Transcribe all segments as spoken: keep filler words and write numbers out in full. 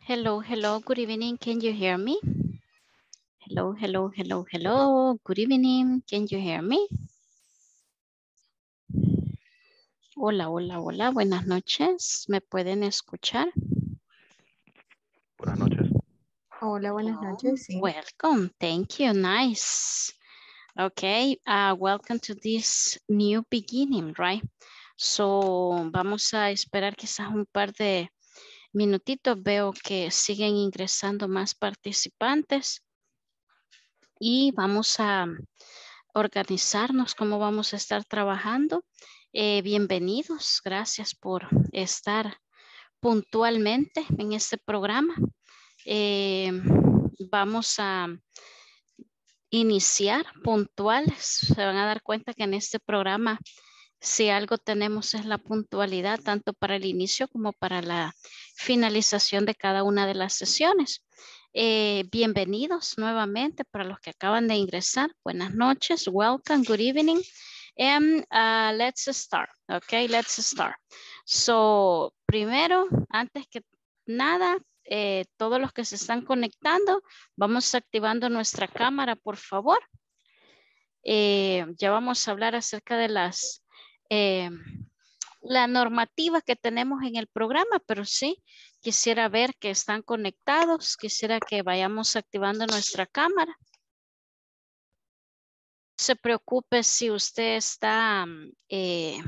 Hello, hello, good evening. Can you hear me? Hello, hello, hello, hello. Good evening. Can you hear me? Hola, hola, hola. Buenas noches. ¿Me pueden escuchar? Buenas noches. Hola, buenas Hello. noches, sí. Welcome. Thank you. Nice. Okay. Uh, welcome to this new beginning, right? So, vamos a esperar quizás un par de minutitos. Veo que siguen ingresando más participantes. Y vamos a organizarnos, cómo vamos a estar trabajando. Eh, bienvenidos, gracias por estar puntualmente en este programa. Eh, vamos a iniciar puntuales. Se van a dar cuenta que en este programa, si algo tenemos es la puntualidad, tanto para el inicio como para la finalización de cada una de las sesiones. Eh, bienvenidos nuevamente para los que acaban de ingresar. Buenas noches. Welcome. Good evening. And uh, let's start. Okay, let's start. So, primero, antes que nada, eh, todos los que se están conectando, vamos activando nuestra cámara, por favor. Eh, ya vamos a hablar acerca de las eh, la normativa que tenemos en el programa, pero sí quisiera ver que están conectados, quisiera que vayamos activando nuestra cámara. No se preocupe si usted está, eh,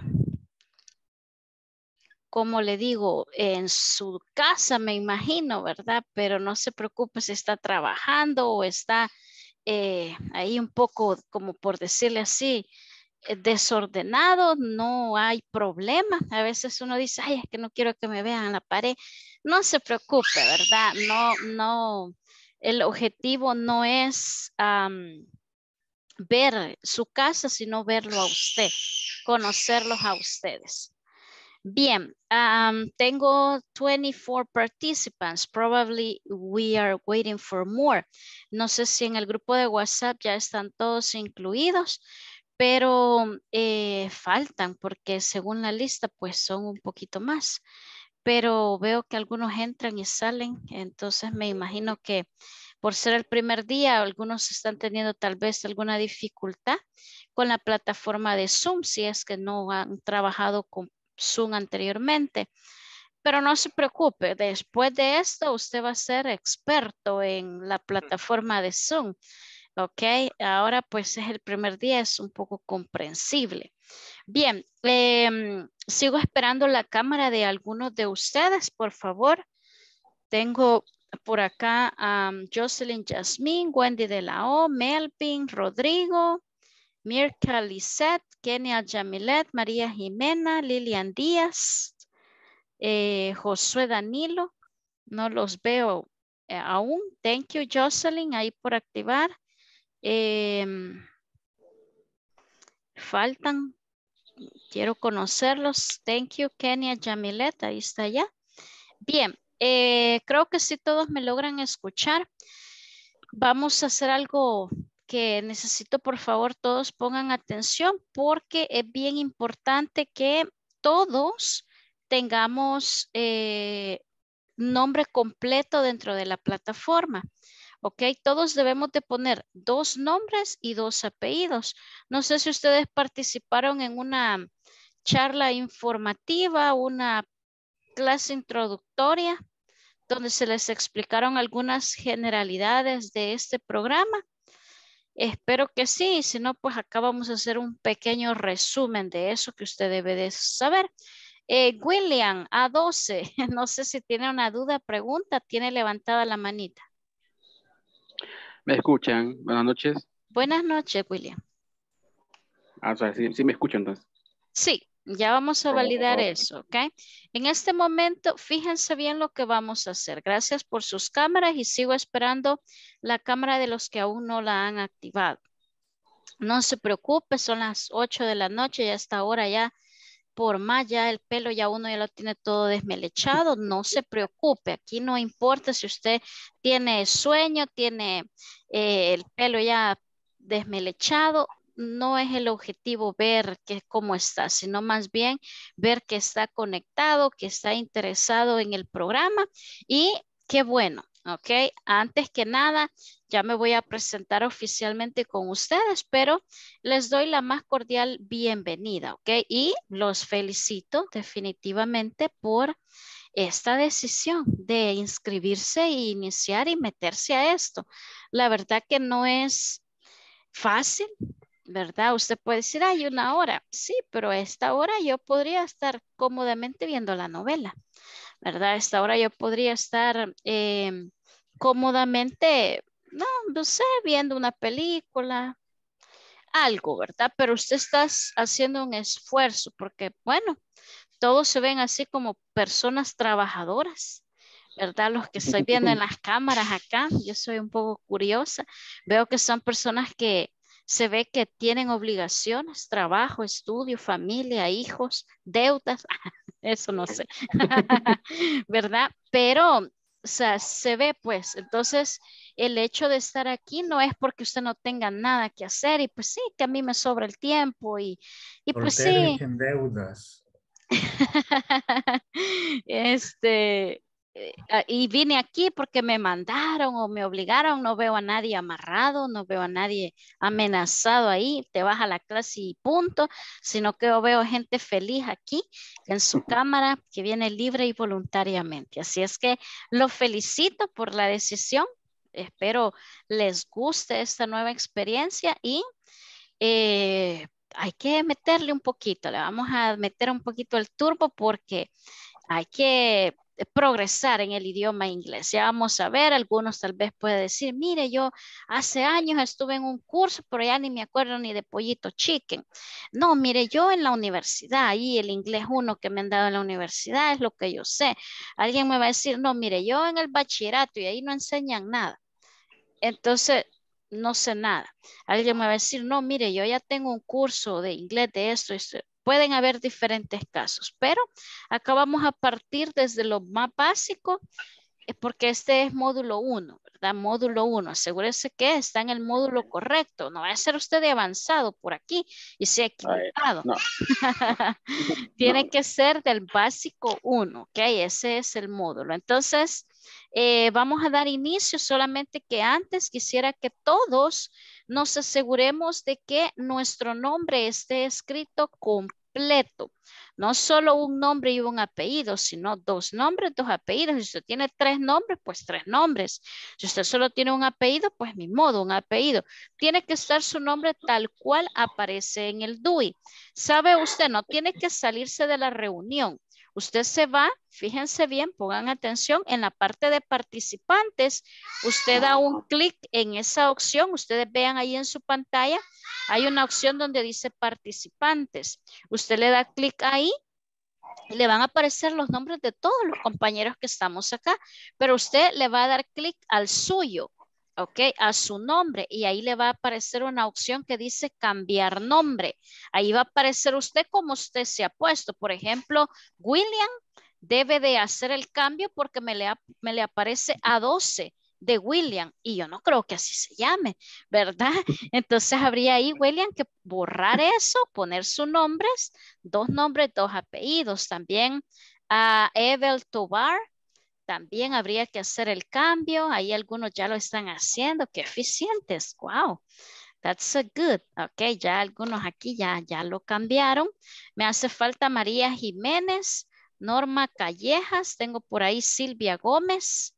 como le digo, en su casa, me imagino, ¿verdad? Pero no se preocupe si está trabajando o está eh, ahí un poco, como por decirle así, eh, desordenado, no hay problema. A veces uno dice, ay, es que no quiero que me vean en la pared. No se preocupe, ¿verdad? No, no, el objetivo no es um, ver su casa, sino verlo a usted, conocerlos a ustedes. Bien, um, tengo twenty-four participants. Probably we are waiting for more. No sé si en el grupo de WhatsApp ya están todos incluidos, pero eh, faltan porque según la lista pues son un poquito más. Pero veo que algunos entran y salen, entonces me imagino que por ser el primer día, algunos están teniendo tal vez alguna dificultad con la plataforma de Zoom, si es que no han trabajado con Zoom anteriormente. Pero no se preocupe, después de esto usted va a ser experto en la plataforma de Zoom. Ok, ahora pues es el primer día, es un poco comprensible. Bien, eh, sigo esperando la cámara de algunos de ustedes, por favor. Tengo por acá a um, Jocelyn Jasmine, Wendy de la O, Melvin, Rodrigo, Mirka Lisette, Kenia Jamilet, María Jimena, Lilian Díaz, eh, Josué Danilo. No los veo eh, aún. Thank you, Jocelyn, ahí por activar. Eh, faltan. Quiero conocerlos. Thank you, Kenia Jamilet. Ahí está ya. Bien, eh, creo que si todos me logran escuchar, vamos a hacer algo que necesito, por favor, todos pongan atención porque es bien importante que todos tengamos eh, nombre completo dentro de la plataforma. Ok, todos debemos de poner dos nombres y dos apellidos. No sé si ustedes participaron en una charla informativa, una clase introductoria, donde se les explicaron algunas generalidades de este programa. Espero que sí, si no, pues acá vamos a hacer un pequeño resumen de eso que usted debe de saber. Eh, William, A doce, no sé si tiene una duda, pregunta, tiene levantada la manita. ¿Me escuchan? Buenas noches. Buenas noches, William. Ah, o sea, sí, sí me escuchan entonces. Sí, ya vamos a validar Oh, eso, ¿ok? En este momento, fíjense bien lo que vamos a hacer. Gracias por sus cámaras y sigo esperando la cámara de los que aún no la han activado. No se preocupe, son las ocho de la noche y hasta ahora ya, por más ya el pelo ya uno ya lo tiene todo desmelechado. No se preocupe, aquí no importa si usted tiene sueño, tiene eh, el pelo ya desmelechado. No es el objetivo ver que, cómo está, sino más bien ver que está conectado, que está interesado en el programa y qué bueno, ok. Antes que nada, ya me voy a presentar oficialmente con ustedes, pero les doy la más cordial bienvenida, ok. Y los felicito definitivamente por esta decisión de inscribirse e iniciar y meterse a esto. La verdad que no es fácil, ¿verdad? Usted puede decir, hay una hora. Sí, pero a esta hora yo podría estar cómodamente viendo la novela, ¿verdad? A esta hora yo podría estar eh, cómodamente, no, no sé, viendo una película, algo, ¿verdad? Pero usted está haciendo un esfuerzo porque, bueno, todos se ven así como personas trabajadoras, ¿verdad? Los que estoy viendo en las cámaras acá, yo soy un poco curiosa, veo que son personas que se ve que tienen obligaciones, trabajo, estudio, familia, hijos, deudas, eso no sé, ¿verdad? Pero, o sea, se ve pues, entonces el hecho de estar aquí no es porque usted no tenga nada que hacer y pues sí, que a mí me sobra el tiempo y, y pues Soltero y sí. sin deudas. Este, eh, ah, y vine aquí porque me mandaron o me obligaron, no veo a nadie amarrado, no veo a nadie amenazado ahí, te vas a la clase y punto, sino que yo veo gente feliz aquí en su cámara que viene libre y voluntariamente. Así es que lo felicito por la decisión. Espero les guste esta nueva experiencia y eh, hay que meterle un poquito, le vamos a meter un poquito el turbo porque hay que progresar en el idioma inglés. Ya vamos a ver, algunos tal vez pueden decir, mire, yo hace años estuve en un curso, pero ya ni me acuerdo ni de pollito chicken. No, mire, yo en la universidad, ahí el inglés uno que me han dado en la universidad es lo que yo sé. Alguien me va a decir, no, mire, yo en el bachillerato y ahí no enseñan nada. Entonces, no sé nada. Alguien me va a decir, no, mire, yo ya tengo un curso de inglés de esto, esto. Pueden haber diferentes casos, pero acá vamos a partir desde lo más básico, eh, porque este es módulo uno, ¿verdad? Módulo uno. Asegúrese que está en el módulo correcto. No va a ser usted de avanzado por aquí y se ha Ay, equivocado. no, no, Tiene que ser del básico uno, ¿ok? Ese es el módulo. Entonces, eh, vamos a dar inicio, solamente que antes quisiera que todos nos aseguremos de que nuestro nombre esté escrito completo. No solo un nombre y un apellido, sino dos nombres, dos apellidos. Si usted tiene tres nombres, pues tres nombres. Si usted solo tiene un apellido, pues ni modo, un apellido. Tiene que estar su nombre tal cual aparece en el D U I. ¿Sabe usted? No tiene que salirse de la reunión. Usted se va, fíjense bien, pongan atención, en la parte de participantes, usted da un clic en esa opción, ustedes vean ahí en su pantalla, hay una opción donde dice participantes. Usted le da clic ahí, le van a aparecer los nombres de todos los compañeros que estamos acá, pero usted le va a dar clic al suyo, ¿ok? A su nombre y ahí le va a aparecer una opción que dice cambiar nombre. Ahí va a aparecer usted como usted se ha puesto. Por ejemplo, William debe de hacer el cambio porque me le, me le aparece A doce de William y yo no creo que así se llame, ¿verdad? Entonces habría ahí, William, que borrar eso, poner sus nombres, dos nombres, dos apellidos. También a Evel Tobar, también habría que hacer el cambio. Ahí algunos ya lo están haciendo. Qué eficientes. Wow. That's a good. Ok, ya algunos aquí ya, ya lo cambiaron. Me hace falta María Jiménez, Norma Callejas. Tengo por ahí Silvia Gómez.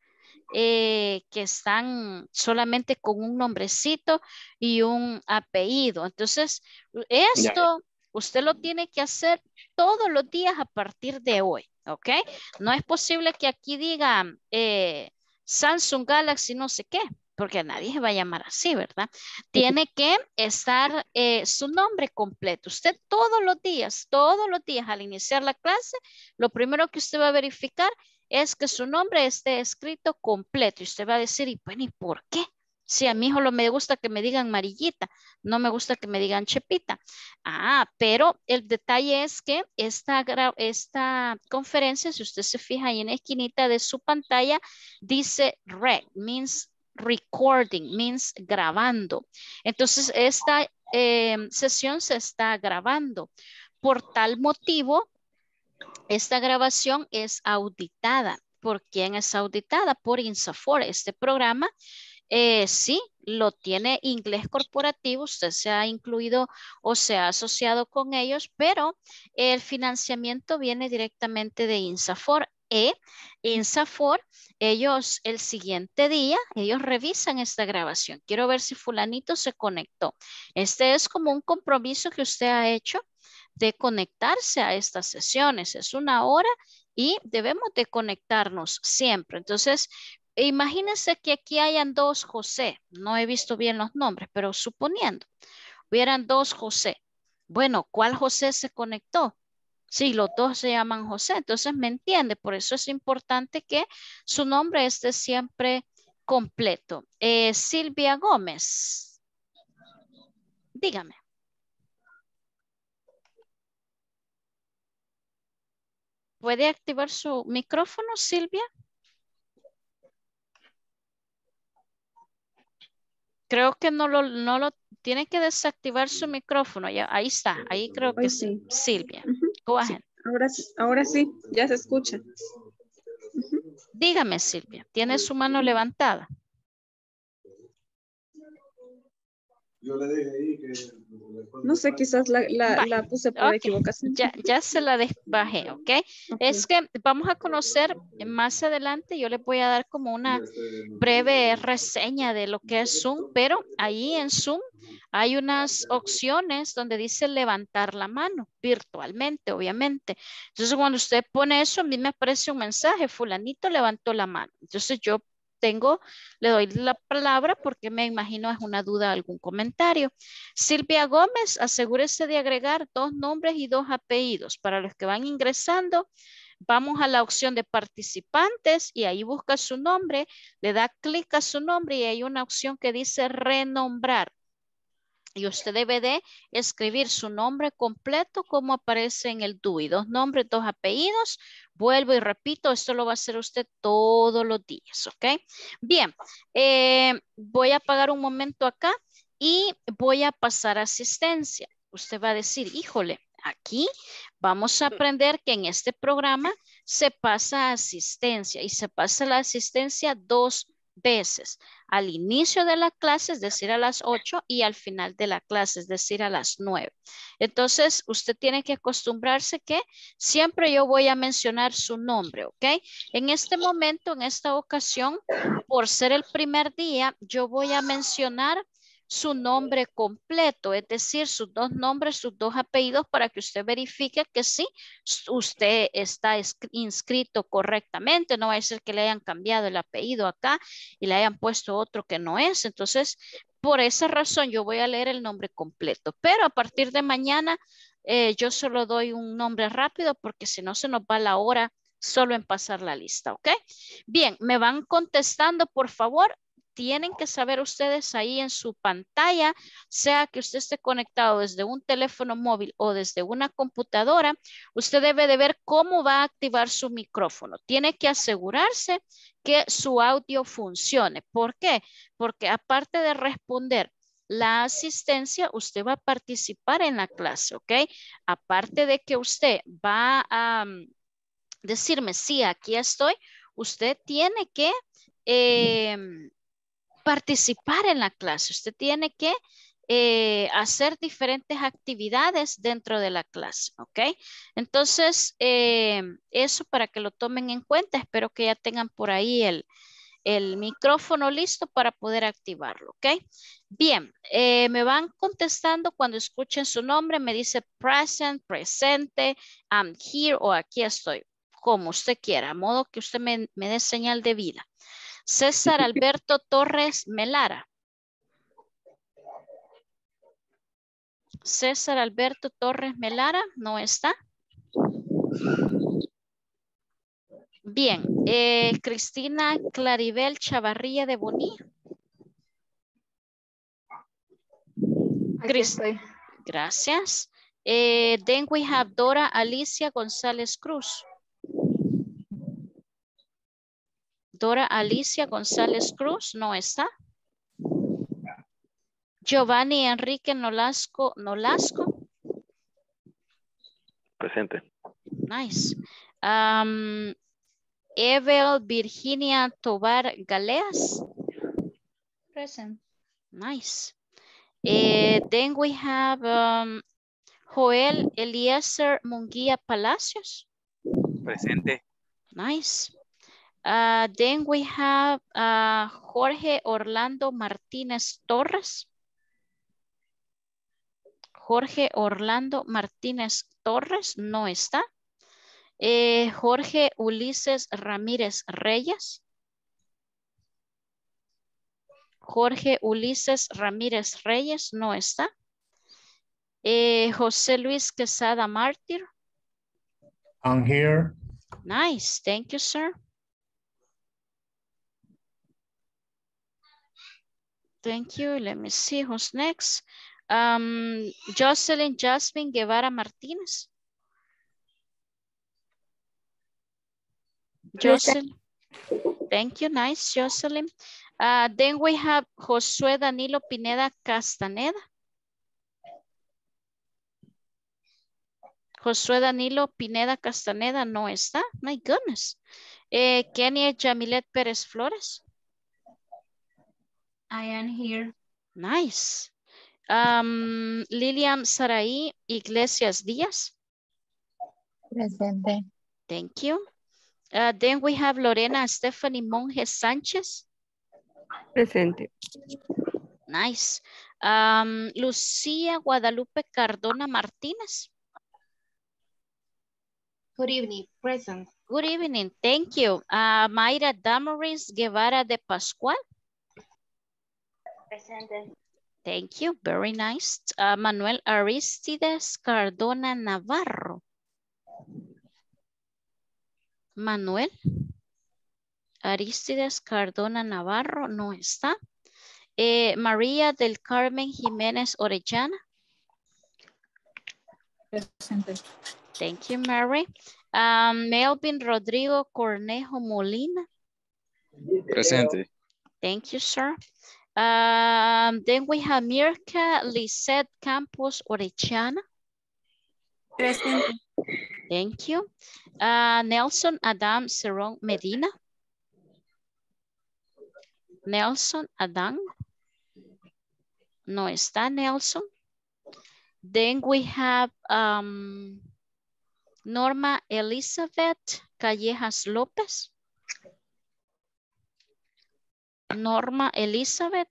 Eh, que están solamente con un nombrecito y un apellido. Entonces, ya, ya. esto usted lo tiene que hacer todos los días a partir de hoy, ¿ok? No es posible que aquí diga eh, Samsung Galaxy no sé qué, porque nadie se va a llamar así, ¿verdad? Tiene que estar eh, su nombre completo. Usted todos los días, todos los días al iniciar la clase, lo primero que usted va a verificar es que su nombre esté escrito completo. Y usted va a decir, ¿y bueno, ¿y por qué? Si a mi hijo lo me gusta que me digan Marillita, no me gusta que me digan Chepita. Ah, pero el detalle es que esta, esta conferencia, si usted se fija ahí en la esquinita de su pantalla, dice rec, means recording, means grabando. Entonces, esta eh, sesión se está grabando. Por tal motivo, esta grabación es auditada. ¿por quién es auditada? Por INSAFORP. Este programa eh, sí lo tiene inglés corporativo, usted se ha incluido o se ha asociado con ellos, pero el financiamiento viene directamente de INSAFORP. E INSAFORP, ellos el siguiente día, ellos revisan esta grabación. Quiero ver si fulanito se conectó. Este es como un compromiso que usted ha hecho de conectarse a estas sesiones. Es una hora y debemos de conectarnos siempre. Entonces, imagínense que aquí hayan dos José. No he visto bien los nombres, pero suponiendo, hubieran dos José. Bueno, ¿cuál José se conectó? Sí, los dos se llaman José, entonces me entiende. Por eso es importante que su nombre esté siempre completo. Eh, Silvia Gómez, dígame. ¿Puede activar su micrófono, Silvia? Creo que no lo, no lo, tiene que desactivar su micrófono. Ya, ahí está, ahí creo que Hoy sí. sí. Silvia, Ujú, go sí. ahead. Ahora, ahora sí, ya se escucha. Ujú. Dígame, Silvia, ¿tiene su mano levantada? No sé, quizás la, la, Vaya, la puse por ok, equivocación. ya, ya se la desbajé, ok. Ok. Es que vamos a conocer más adelante, yo les voy a dar como una breve reseña de lo que es Zoom, pero ahí en Zoom hay unas opciones donde dice levantar la mano virtualmente, obviamente. Entonces, cuando usted pone eso, a mí me aparece un mensaje, fulanito levantó la mano. Entonces, yo tengo, le doy la palabra porque me imagino es una duda, algún comentario. Silvia Gómez, asegúrese de agregar dos nombres y dos apellidos. Para los que van ingresando, vamos a la opción de participantes y ahí busca su nombre, le da clic a su nombre y hay una opción que dice renombrar. Y usted debe de escribir su nombre completo como aparece en el D U I. Dos nombres, dos apellidos. Vuelvo y repito, esto lo va a hacer usted todos los días, ¿ok? Bien, eh, voy a apagar un momento acá y voy a pasar a asistencia. Usted va a decir, híjole, aquí vamos a aprender que en este programa se pasa a asistencia y se pasa la asistencia dos veces. Al inicio de la clase, es decir, a las ocho, y al final de la clase, es decir, a las nueve. Entonces, usted tiene que acostumbrarse que siempre yo voy a mencionar su nombre, ¿ok? En este momento, en esta ocasión, por ser el primer día, yo voy a mencionar su nombre completo, es decir, sus dos nombres, sus dos apellidos, para que usted verifique que sí, usted está inscrito correctamente. No va a ser que le hayan cambiado el apellido acá y le hayan puesto otro que no es. Entonces, por esa razón yo voy a leer el nombre completo, pero a partir de mañana eh, yo solo doy un nombre rápido porque si no se nos va la hora solo en pasar la lista, ¿ok? Bien, me van contestando, por favor. Tienen que saber ustedes ahí en su pantalla, sea que usted esté conectado desde un teléfono móvil o desde una computadora, usted debe de ver cómo va a activar su micrófono. Tiene que asegurarse que su audio funcione. ¿Por qué? Porque aparte de responder la asistencia, usted va a participar en la clase, ¿ok? Aparte de que usted va a um, decirme, sí, aquí estoy, usted tiene que eh, participar en la clase. Usted tiene que eh, hacer diferentes actividades dentro de la clase, ¿ok? Entonces, eh, eso para que lo tomen en cuenta. Espero que ya tengan por ahí el, el micrófono listo para poder activarlo, ¿ok? Bien, eh, me van contestando cuando escuchen su nombre, me dice present, presente, I'm here o aquí estoy, como usted quiera, a modo que usted me, me dé señal de vida. César Alberto Torres Melara. César Alberto Torres Melara, ¿no está? Bien, eh, Cristina Claribel Chavarría de Boní. Aquí estoy. Gracias. Eh, then we have Dora Alicia González Cruz. Dora Alicia González Cruz, ¿no está? Giovanni Enrique Nolasco, Nolasco. Presente. Nice. Um, Evel Virginia Tobar Galeas. Present. Nice. Uh, then we have um, Joel Eliezer Munguía Palacios. Presente. Nice. Uh, then we have uh, Jorge Orlando Martínez Torres. Jorge Orlando Martínez Torres no está. Eh, Jorge Ulises Ramírez Reyes. Jorge Ulises Ramírez Reyes no está. Eh, José Luis Quesada Mártir. I'm here. Nice, thank you, sir. Thank you. Let me see who's next. Um, Jocelyn Jasmine Guevara Martínez. Jocelyn. Thank you. Nice, Jocelyn. Uh, then we have Josué Danilo Pineda Castaneda. Josué Danilo Pineda Castaneda no está. My goodness. Eh, Kenia Yamilet Pérez Flores. I am here. Nice. Um, Lilian Saraí Iglesias Díaz. Presente. Thank you. Uh, then we have Lorena Stephanie Monge Sánchez. Presente. Nice. Um, Lucía Guadalupe Cardona Martínez. Good evening. Present. Good evening. Thank you. Uh, Mayra Damaris Guevara de Pascual. Presente. Thank you. Very nice. Uh, Manuel Aristides Cardona Navarro. Manuel Aristides Cardona Navarro no está. Eh, María del Carmen Jiménez Orellana. Presente. Thank you, Mary. Um, Melvin Rodrigo Cornejo Molina. Presente. Thank you, sir. Um, then we have Mirka Lisette Campos Orellana. Presente. Thank you. Uh, Nelson Adam Cerón Medina. Nelson Adán. No está Nelson. Then we have um, Norma Elizabeth Callejas López. Norma Elizabeth.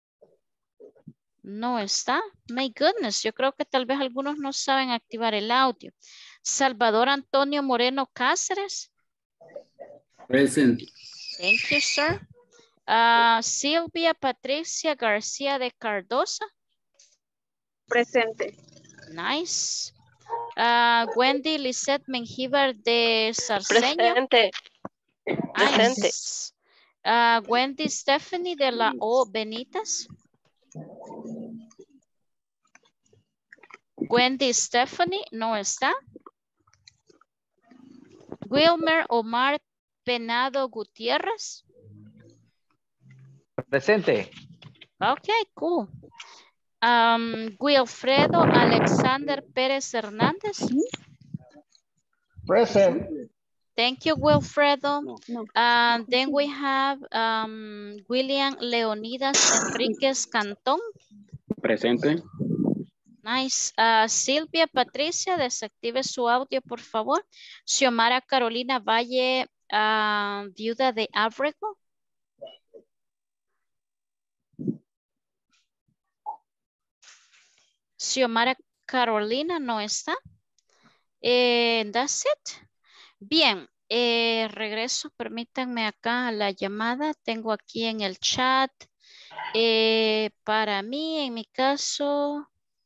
No está. My goodness, yo creo que tal vez algunos no saben activar el audio. Salvador Antonio Moreno Cáceres. Present. Thank you, sir. Uh, Silvia Patricia García de Cardosa. Presente. Nice. Uh, Wendy Lisette Mengíbar de Sarceño. Presente. Presente. Nice. Uh, Wendy Stephanie de la O Benitas. Wendy Stephanie no está. Wilmer Omar Penado Gutiérrez. Presente. Okay, cool. Um, Wilfredo Alexander Pérez Hernández. Present. Thank you, Wilfredo. No, no. And then we have um, William Leonidas Enríquez Cantón. Presente. Nice. Uh, Silvia Patricia, desactive su audio, por favor. Xiomara Carolina Valle, uh, viuda de Ábrego. Xiomara Carolina no está. Eh, that's it. Bien, eh, regreso, permítanme acá a la llamada. Tengo aquí en el chat. Eh, para mí, en mi caso,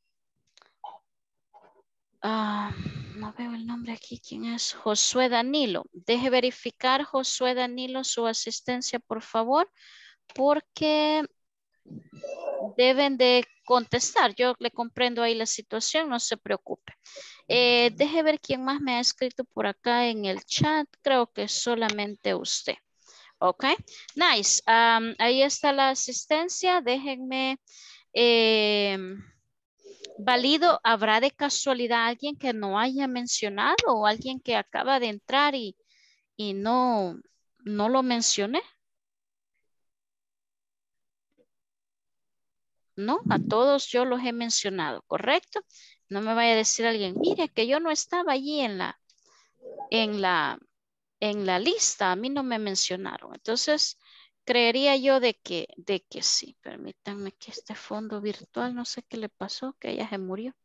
uh, no veo el nombre aquí. ¿Quién es? Josué Danilo. Deje verificar, Josué Danilo, su asistencia, por favor, porque deben de contestar. Yo le comprendo ahí la situación, no se preocupe. Eh, deje ver quién más me ha escrito por acá en el chat. Creo que solamente usted. Ok, nice. Um, ahí está la asistencia. Déjenme eh, valido. ¿Habrá de casualidad alguien que no haya mencionado o alguien que acaba de entrar y, y no, no lo mencioné. No, a todos yo los he mencionado, ¿correcto? No me vaya a decir alguien, mire que yo no estaba allí en la, en la, en la lista, a mí no me mencionaron. Entonces, creería yo de que, de que sí. Permítanme que este fondo virtual, no sé qué le pasó, que ella se murió.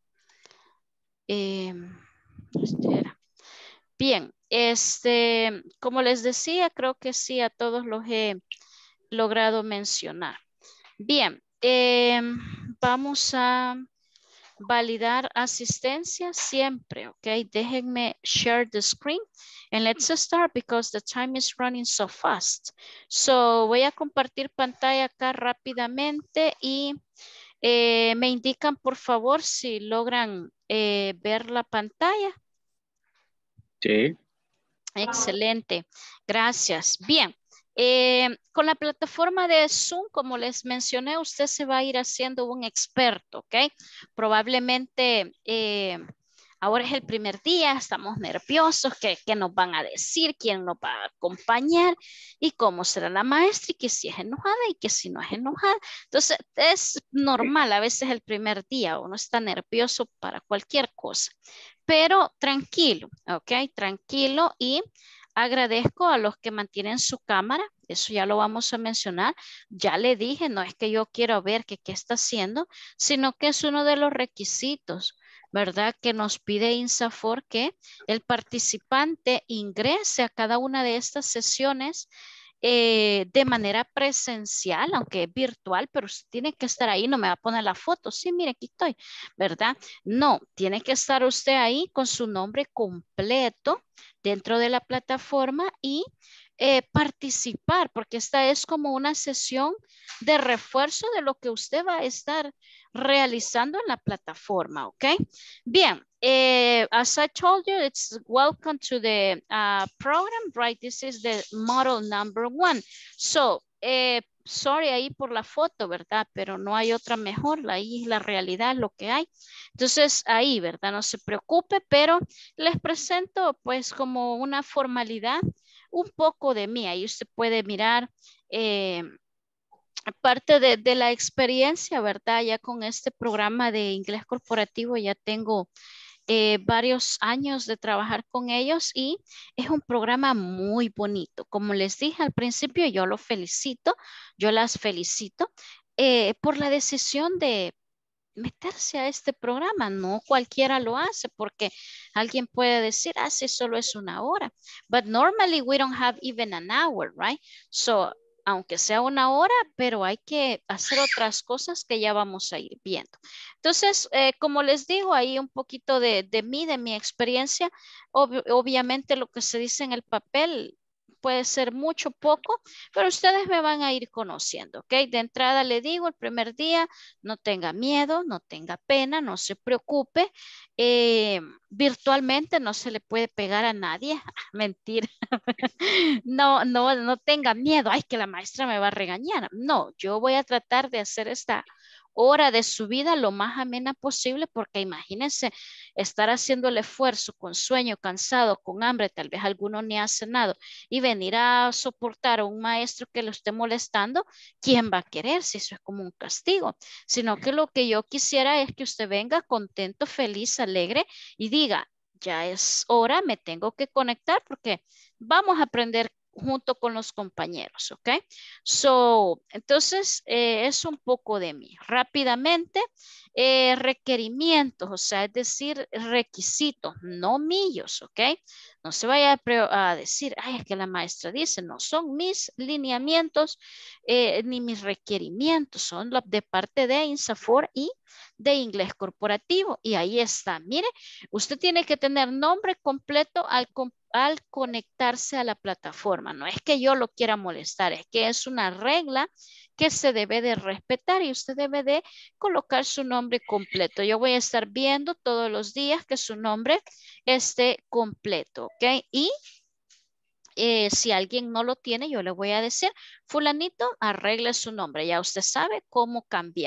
Eh, este era. Bien, este, como les decía, creo que sí, a todos los he logrado mencionar. Bien, eh, vamos a validar asistencia siempre, ok? Déjenme share the screen and let's start because the time is running so fast. So, voy a compartir pantalla acá rápidamente y eh, me indican por favor si logran eh, ver la pantalla. Sí. Excelente, gracias. Bien, eh, con la plataforma de Zoom, como les mencioné, usted se va a ir haciendo un experto, ¿ok? Probablemente eh, ahora es el primer día, estamos nerviosos, ¿qué, qué nos van a decir? ¿Quién nos va a acompañar? ¿Y cómo será la maestra? Y que si es enojada y que si no es enojada. Entonces, es normal, a veces el primer día uno está nervioso para cualquier cosa. Pero tranquilo, ¿ok? Tranquilo y agradezco a los que mantienen su cámara. Eso ya lo vamos a mencionar. Ya le dije, no es que yo quiero ver que qué está haciendo, sino que es uno de los requisitos, ¿verdad? Que nos pide INSAFORP que el participante ingrese a cada una de estas sesiones eh, de manera presencial, aunque es virtual, pero usted tiene que estar ahí, no me va a poner la foto, sí, mire, aquí estoy, ¿verdad? No, tiene que estar usted ahí con su nombre completo dentro de la plataforma y eh, participar, porque esta es como una sesión de refuerzo de lo que usted va a estar realizando en la plataforma, ¿ok? Bien, eh, as I told you, it's welcome to the uh, program, right? This is the model number one. So, eh, sorry ahí por la foto, ¿verdad? Pero no hay otra mejor, ahí es la realidad, lo que hay. Entonces, ahí, ¿verdad? No se preocupe, pero les presento pues como una formalidad un poco de mí. Ahí usted puede mirar eh, parte de, de la experiencia, ¿verdad? Ya con este programa de inglés corporativo ya tengo eh, varios años de trabajar con ellos y es un programa muy bonito. Como les dije al principio, yo lo felicito, yo las felicito eh, por la decisión de meterse a este programa. No cualquiera lo hace porque alguien puede decir, ah, sí, solo es una hora. But normally we don't have even an hour, right? So, aunque sea una hora, pero hay que hacer otras cosas que ya vamos a ir viendo. Entonces, eh, como les digo, ahí un poquito de, de mí, de mi experiencia, ob obviamente lo que se dice en el papel puede ser mucho, poco, pero ustedes me van a ir conociendo, ¿ok? De entrada le digo, el primer día, no tenga miedo, no tenga pena, no se preocupe. Eh, virtualmente no se le puede pegar a nadie. Mentira. No, no, no tenga miedo. Ay, que la maestra me va a regañar. No, yo voy a tratar de hacer esta hora de su vida lo más amena posible porque imagínense estar haciendo el esfuerzo con sueño, cansado, con hambre, tal vez alguno ni ha cenado y venir a soportar a un maestro que lo esté molestando. ¿Quién va a querer si eso es como un castigo? Sino que lo que yo quisiera es que usted venga contento, feliz, alegre y diga, ya es hora, me tengo que conectar porque vamos a aprender junto con los compañeros, ¿ok? So, entonces, eh, es un poco de mí. Rápidamente, eh, requerimientos, o sea, es decir, requisitos, no míos, ¿ok? No se vaya a, a decir, ay, es que la maestra dice, no, son mis lineamientos eh, ni mis requerimientos, son los de parte de INSAFORP y de inglés corporativo. Y ahí está, mire, usted tiene que tener nombre completo al, al conectarse a la plataforma. No es que yo lo quiera molestar, es que es una regla que se debe de respetar y usted debe de colocar su nombre completo. Yo voy a estar viendo todos los días que su nombre esté completo, ¿ok? Y eh, si alguien no lo tiene, yo le voy a decir, fulanito, arregle su nombre. Ya usted sabe cómo cambiarlo.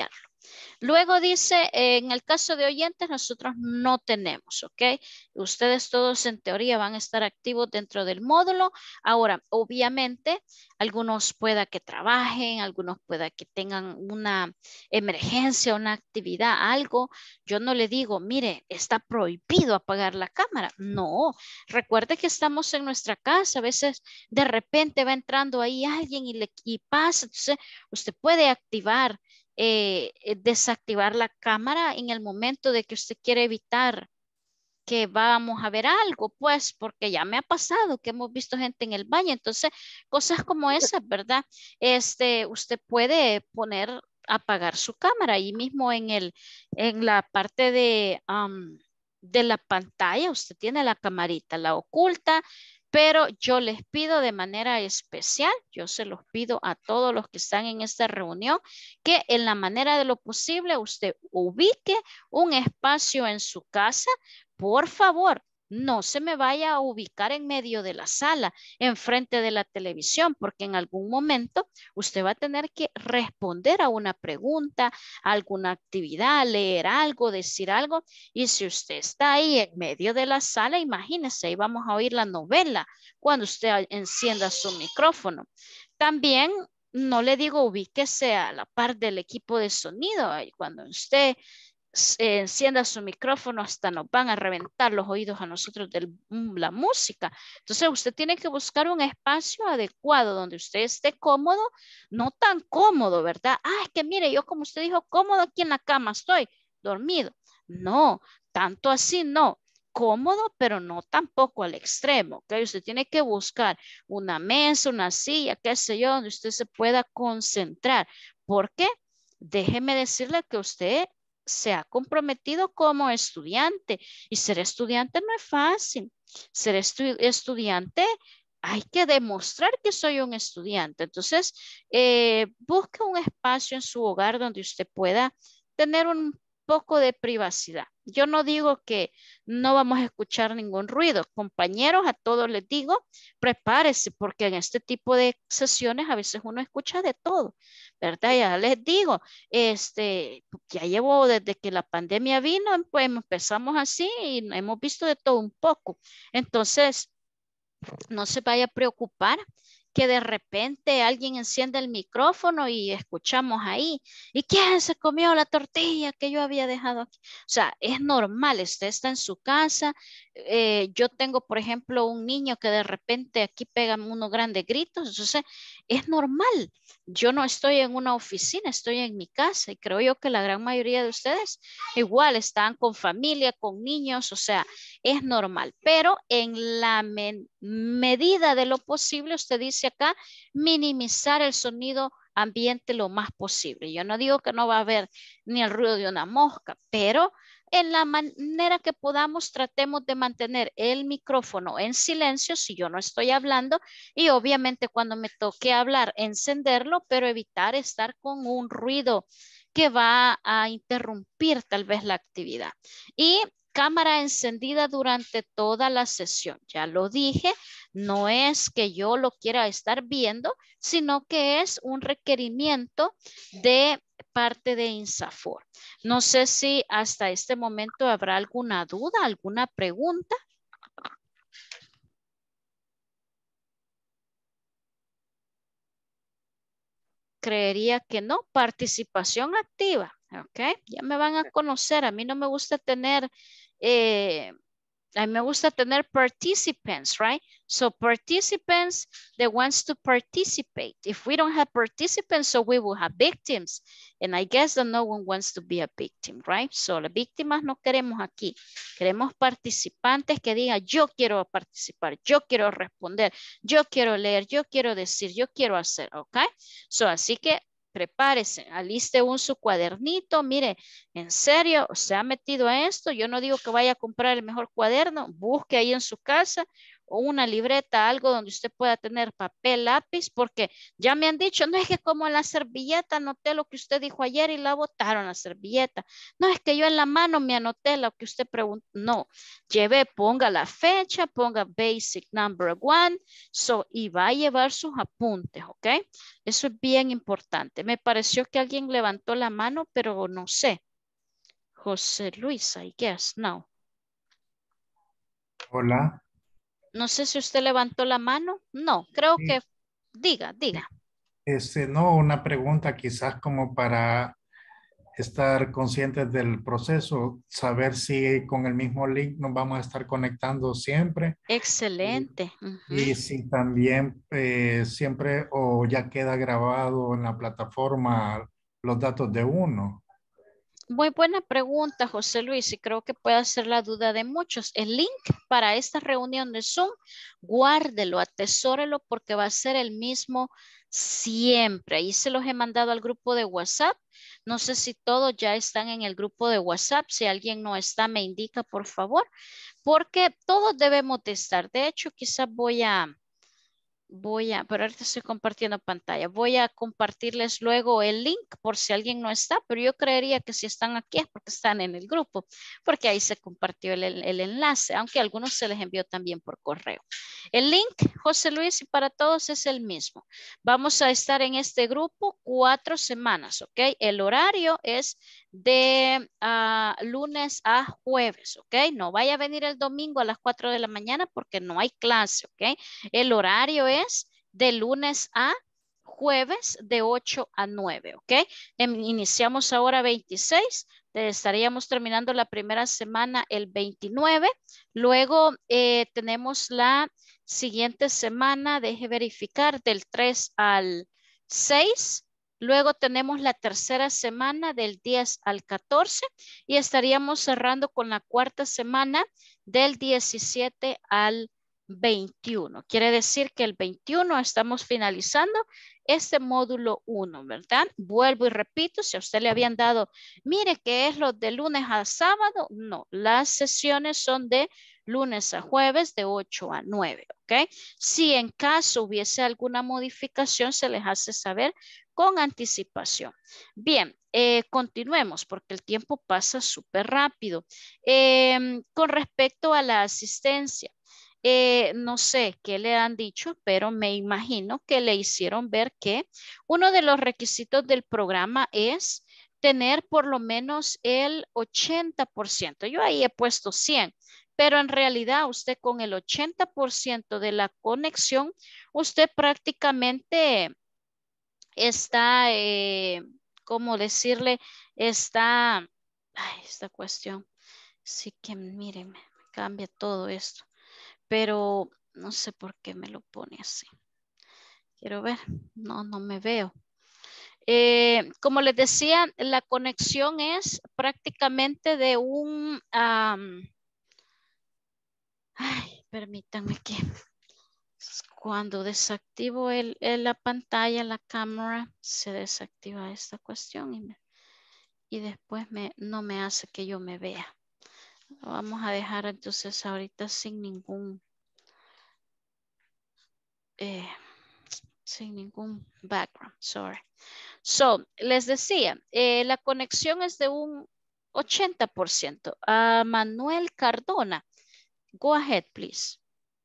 Luego dice, eh, en el caso de oyentes, nosotros no tenemos, ¿ok? Ustedes todos en teoría van a estar activos dentro del módulo. Ahora, obviamente, algunos pueda que trabajen, algunos pueda que tengan una emergencia, una actividad, algo. Yo no le digo, mire, está prohibido apagar la cámara. No, recuerde que estamos en nuestra casa. A veces de repente va entrando ahí alguien y le y pasa. Entonces, usted puede activar Eh, eh, desactivar la cámara en el momento de que usted quiere evitar que vamos a ver algo, pues, porque ya me ha pasado que hemos visto gente en el baño. Entonces, cosas como esas, ¿verdad? Este, usted puede poner, apagar su cámara ahí mismo en el, en la parte de, am, de la pantalla. Usted tiene la camarita, la oculta, pero yo les pido de manera especial, yo se los pido a todos los que están en esta reunión, que en la manera de lo posible usted ubique un espacio en su casa. Por favor, no se me vaya a ubicar en medio de la sala, enfrente de la televisión, porque en algún momento usted va a tener que responder a una pregunta, a alguna actividad, leer algo, decir algo. Y si usted está ahí en medio de la sala, imagínese, ahí vamos a oír la novela cuando usted encienda su micrófono. También no le digo ubíquese a la par del equipo de sonido. Cuando usted eh, encienda su micrófono, hasta nos van a reventar los oídos a nosotros de la música. Entonces usted tiene que buscar un espacio adecuado donde usted esté cómodo, no tan cómodo, ¿verdad? Ah, es que mire, yo como usted dijo, cómodo aquí en la cama estoy, dormido. No, tanto así no. Cómodo, pero no tampoco al extremo, ¿ok? Usted tiene que buscar una mesa, una silla, qué sé yo, donde usted se pueda concentrar. ¿Por qué? Déjeme decirle que usted se ha comprometido como estudiante y ser estudiante no es fácil. Ser estu estudiante hay que demostrar que soy un estudiante. Entonces, eh, busque un espacio en su hogar donde usted pueda tener un poco de privacidad. Yo no digo que no vamos a escuchar ningún ruido. Compañeros, a todos les digo, prepárese porque en este tipo de sesiones a veces uno escucha de todo, ¿verdad? Ya les digo, este, ya llevo desde que la pandemia vino, pues empezamos así y hemos visto de todo un poco. Entonces, no se vaya a preocupar que de repente alguien enciende el micrófono y escuchamos ahí. ¿Y quién se comió la tortilla que yo había dejado aquí? O sea, es normal, usted está en su casa. Eh, yo tengo, por ejemplo, un niño que de repente aquí pega unos grandes gritos. Entonces, es normal. Yo no estoy en una oficina, estoy en mi casa y creo yo que la gran mayoría de ustedes igual están con familia, con niños, o sea, es normal. Pero en la me medida de lo posible, usted dice acá, minimizar el sonido ambiente lo más posible. Yo no digo que no va a haber ni el ruido de una mosca, pero en la manera que podamos tratemos de mantener el micrófono en silencio si yo no estoy hablando y obviamente cuando me toque hablar encenderlo, pero evitar estar con un ruido que va a interrumpir tal vez la actividad. Y cámara encendida durante toda la sesión. Ya lo dije, no es que yo lo quiera estar viendo, sino que es un requerimiento de parte de INSAFORP. No sé si hasta este momento habrá alguna duda, alguna pregunta. Creería que no. Participación activa. Ok, ya me van a conocer. A mí no me gusta tener... Eh, a mí me gusta tener participants, right? So participants that wants to participate. If we don't have participants, so we will have victims. And I guess that no one wants to be a victim, right? So las víctimas no queremos aquí. Queremos participantes que digan, yo quiero participar, yo quiero responder, yo quiero leer, yo quiero decir, yo quiero hacer, ¿ok? So así que prepárese, aliste un su cuadernito, mire, en serio, se ha metido a esto, yo no digo que vaya a comprar el mejor cuaderno, busque ahí en su casa o una libreta, algo donde usted pueda tener papel, lápiz, porque ya me han dicho, no es que como en la servilleta anoté lo que usted dijo ayer y la botaron la servilleta. No es que yo en la mano me anoté lo que usted preguntó. No, lleve, ponga la fecha, ponga basic number one, so, y va a llevar sus apuntes, ¿ok? Eso es bien importante. Me pareció que alguien levantó la mano, pero no sé. José Luis, I guess, no. Hola. No sé si usted levantó la mano. No, creo Sí. que, diga, diga. Este, no, una pregunta quizás como para estar conscientes del proceso, saber si con el mismo link nos vamos a estar conectando siempre Excelente. Ujú. y si también eh, siempre o ya queda grabado en la plataforma los datos de uno. Muy buena pregunta, José Luis, y creo que puede ser la duda de muchos. El link para esta reunión de Zoom, guárdelo, atesórelo porque va a ser el mismo siempre. Ahí se los he mandado al grupo de WhatsApp. No sé si todos ya están en el grupo de WhatsApp. Si alguien no está, me indica, por favor, porque todos debemos de estar. De hecho, quizás voy a... Voy a, pero ahorita estoy compartiendo pantalla. Voy a compartirles luego el link por si alguien no está, pero yo creería que si están aquí es porque están en el grupo, porque ahí se compartió el, el enlace, aunque a algunos se les envió también por correo. El link, José Luis, y para todos es el mismo. Vamos a estar en este grupo cuatro semanas, ¿ok? El horario es de uh, lunes a jueves, ¿ok? No vaya a venir el domingo a las cuatro de la mañana porque no hay clase, ¿ok? El horario es de lunes a jueves de ocho a nueve, ¿ok? Em, iniciamos ahora veintiséis, estaríamos terminando la primera semana el veintinueve, luego eh, tenemos la siguiente semana, deje verificar, del tres al seis, luego tenemos la tercera semana del diez al catorce y estaríamos cerrando con la cuarta semana del diecisiete al veintiuno. Quiere decir que el veintiuno estamos finalizando este módulo uno, ¿verdad? Vuelvo y repito, si a usted le habían dado, mire que es lo de lunes a sábado, no, las sesiones son de lunes a jueves de ocho a nueve, ¿ok? Si en caso hubiese alguna modificación, se les hace saber con anticipación. Bien, eh, continuemos porque el tiempo pasa súper rápido. Eh, con respecto a la asistencia, eh, no sé qué le han dicho, pero me imagino que le hicieron ver que uno de los requisitos del programa es tener por lo menos el ochenta por ciento. Yo ahí he puesto cien, pero en realidad usted con el ochenta por ciento de la conexión, usted prácticamente está, eh, ¿cómo decirle? Está, ay, esta cuestión, sí que miren, me cambia todo esto, pero no sé por qué me lo pone así. Quiero ver, no, no me veo. Eh, como les decía, la conexión es prácticamente de un, um, ay, permítanme que cuando desactivo el, el, la pantalla, la cámara, se desactiva esta cuestión y, me, y después me, no me hace que yo me vea. Lo vamos a dejar entonces ahorita sin ningún, eh, sin ningún background, sorry. So, les decía, eh, la conexión es de un ochenta por ciento. A Manuel Cardona, go ahead, please.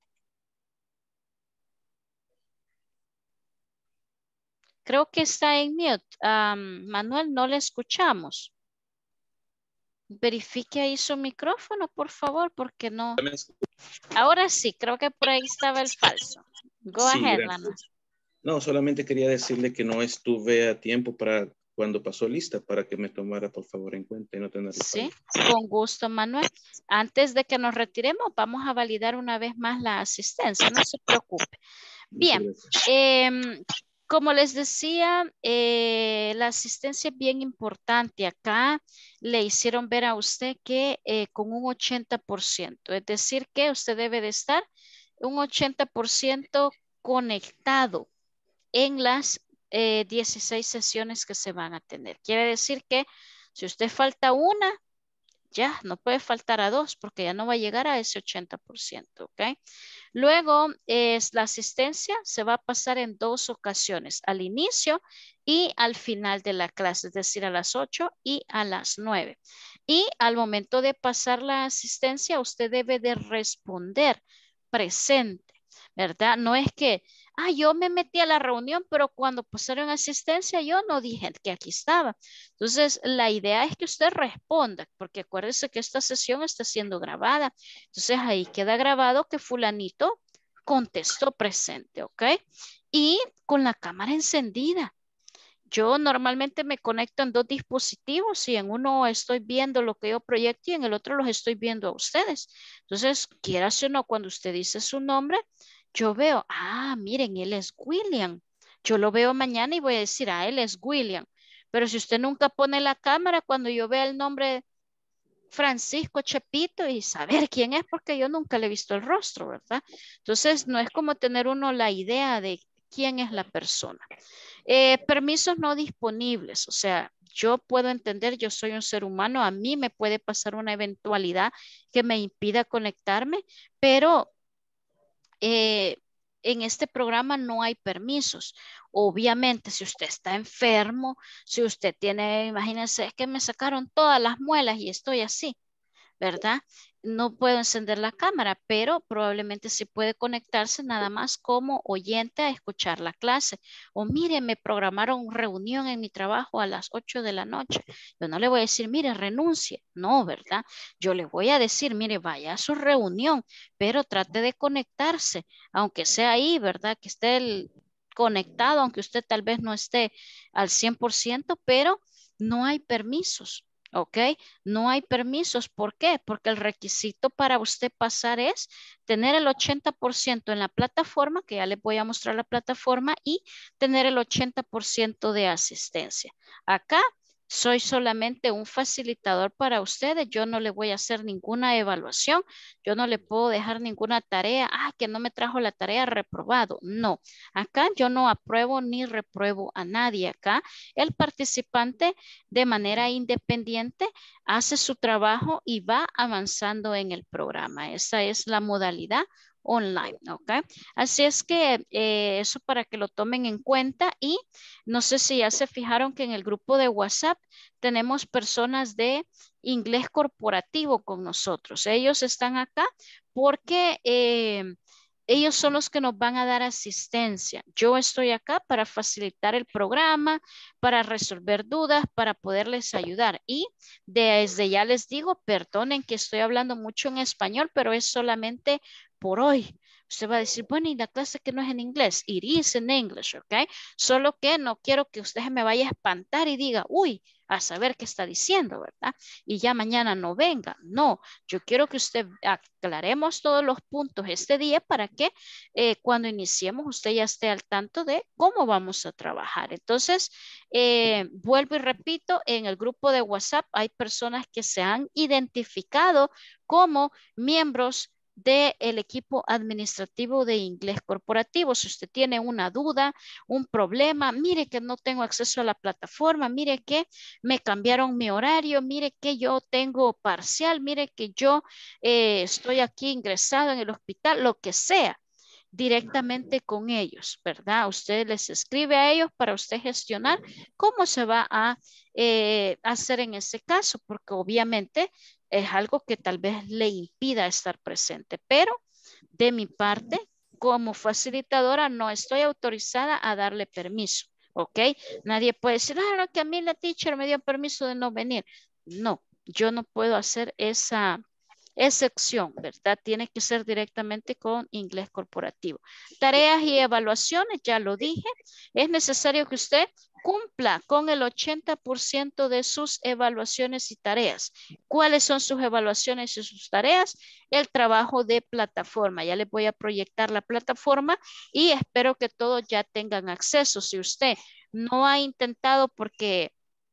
Creo que está en mute. Um, Manuel, no le escuchamos. Verifique ahí su micrófono, por favor, porque no. Ahora sí, creo que por ahí estaba el falso. Go Sí, ahead, gracias. Manuel. No, solamente quería decirle que no estuve a tiempo para cuando pasó lista, para que me tomara por favor en cuenta y no tener Sí, con gusto, Manuel. Antes de que nos retiremos, vamos a validar una vez más la asistencia, no se preocupe. Bien, eh, como les decía, eh, la asistencia es bien importante. Acá le hicieron ver a usted que eh, con un ochenta por ciento, es decir, que usted debe de estar un ochenta por ciento conectado en las eh, dieciséis sesiones que se van a tener. Quiere decir que si usted falta una, ya no puede faltar a dos porque ya no va a llegar a ese ochenta por ciento, ¿ok? Luego, es la asistencia se va a pasar en dos ocasiones, al inicio y al final de la clase, es decir, a las ocho y a las nueve. Y al momento de pasar la asistencia, usted debe de responder presente, ¿verdad? No es que, ah, yo me metí a la reunión, pero cuando pasaron asistencia, yo no dije que aquí estaba. Entonces, la idea es que usted responda, porque acuérdese que esta sesión está siendo grabada. Entonces, ahí queda grabado que fulanito contestó presente, ¿ok? Y con la cámara encendida. Yo normalmente me conecto en dos dispositivos y en uno estoy viendo lo que yo proyecto y en el otro los estoy viendo a ustedes. Entonces, quieras o no, cuando usted dice su nombre, yo veo, ah, miren, él es William. Yo lo veo mañana y voy a decir, ah, él es William. Pero si usted nunca pone la cámara, cuando yo vea el nombre Francisco Chepito y saber quién es, porque yo nunca le he visto el rostro, ¿verdad? Entonces, no es como tener uno la idea de quién es la persona. Eh, permisos no disponibles, o sea, yo puedo entender, yo soy un ser humano, a mí me puede pasar una eventualidad que me impida conectarme, pero eh, en este programa no hay permisos. Obviamente, si usted está enfermo, si usted tiene, imagínense, es que me sacaron todas las muelas y estoy así, ¿verdad? No puedo encender la cámara, pero probablemente sí puede conectarse nada más como oyente a escuchar la clase. O mire, me programaron reunión en mi trabajo a las ocho de la noche. Yo no le voy a decir, mire, renuncie. No, ¿verdad? Yo le voy a decir, mire, vaya a su reunión, pero trate de conectarse, aunque sea ahí, ¿verdad? Que esté el- conectado, aunque usted tal vez no esté al cien por ciento, pero no hay permisos. ¿Ok? No hay permisos. ¿Por qué? Porque el requisito para usted pasar es tener el ochenta por ciento en la plataforma, que ya les voy a mostrar la plataforma, y tener el ochenta por ciento de asistencia. Acá soy solamente un facilitador para ustedes. Yo no le voy a hacer ninguna evaluación. Yo no le puedo dejar ninguna tarea. Ah, que no me trajo la tarea, reprobado. No, acá yo no apruebo ni repruebo a nadie. Acá el participante de manera independiente hace su trabajo y va avanzando en el programa. Esa es la modalidad online, ¿ok? Así es que eh, eso para que lo tomen en cuenta y no sé si ya se fijaron que en el grupo de WhatsApp tenemos personas de inglés corporativo con nosotros. Ellos están acá porque eh, ellos son los que nos van a dar asistencia. Yo estoy acá para facilitar el programa, para resolver dudas, para poderles ayudar. Y desde ya les digo, perdonen que estoy hablando mucho en español, pero es solamente por hoy. Usted va a decir, bueno, ¿y la clase que no es en inglés? It is in English, ¿ok? Solo que no quiero que usted me vaya a espantar y diga, uy, a saber qué está diciendo, ¿verdad? Y ya mañana no venga. No, yo quiero que usted aclaremos todos los puntos este día para que eh, cuando iniciemos usted ya esté al tanto de cómo vamos a trabajar. Entonces, eh, vuelvo y repito, en el grupo de WhatsApp hay personas que se han identificado como miembros del equipo administrativo de inglés corporativo. Si usted tiene una duda, un problema, mire que no tengo acceso a la plataforma, mire que me cambiaron mi horario, mire que yo tengo parcial, mire que yo eh, estoy aquí ingresado en el hospital, lo que sea, directamente con ellos, ¿verdad? Usted les escribe a ellos para usted gestionar cómo se va a eh, hacer en ese caso, porque obviamente es algo que tal vez le impida estar presente, pero de mi parte, como facilitadora, no estoy autorizada a darle permiso, ¿ok? Nadie puede decir, ah, no, que a mí la teacher me dio permiso de no venir. No, yo no puedo hacer esa excepción, ¿verdad? Tiene que ser directamente con inglés corporativo. Tareas y evaluaciones, ya lo dije, es necesario que usted cumpla con el ochenta por ciento de sus evaluaciones y tareas. ¿Cuáles son sus evaluaciones y sus tareas? El trabajo de plataforma. Ya les voy a proyectar la plataforma y espero que todos ya tengan acceso. Si usted no ha intentado porque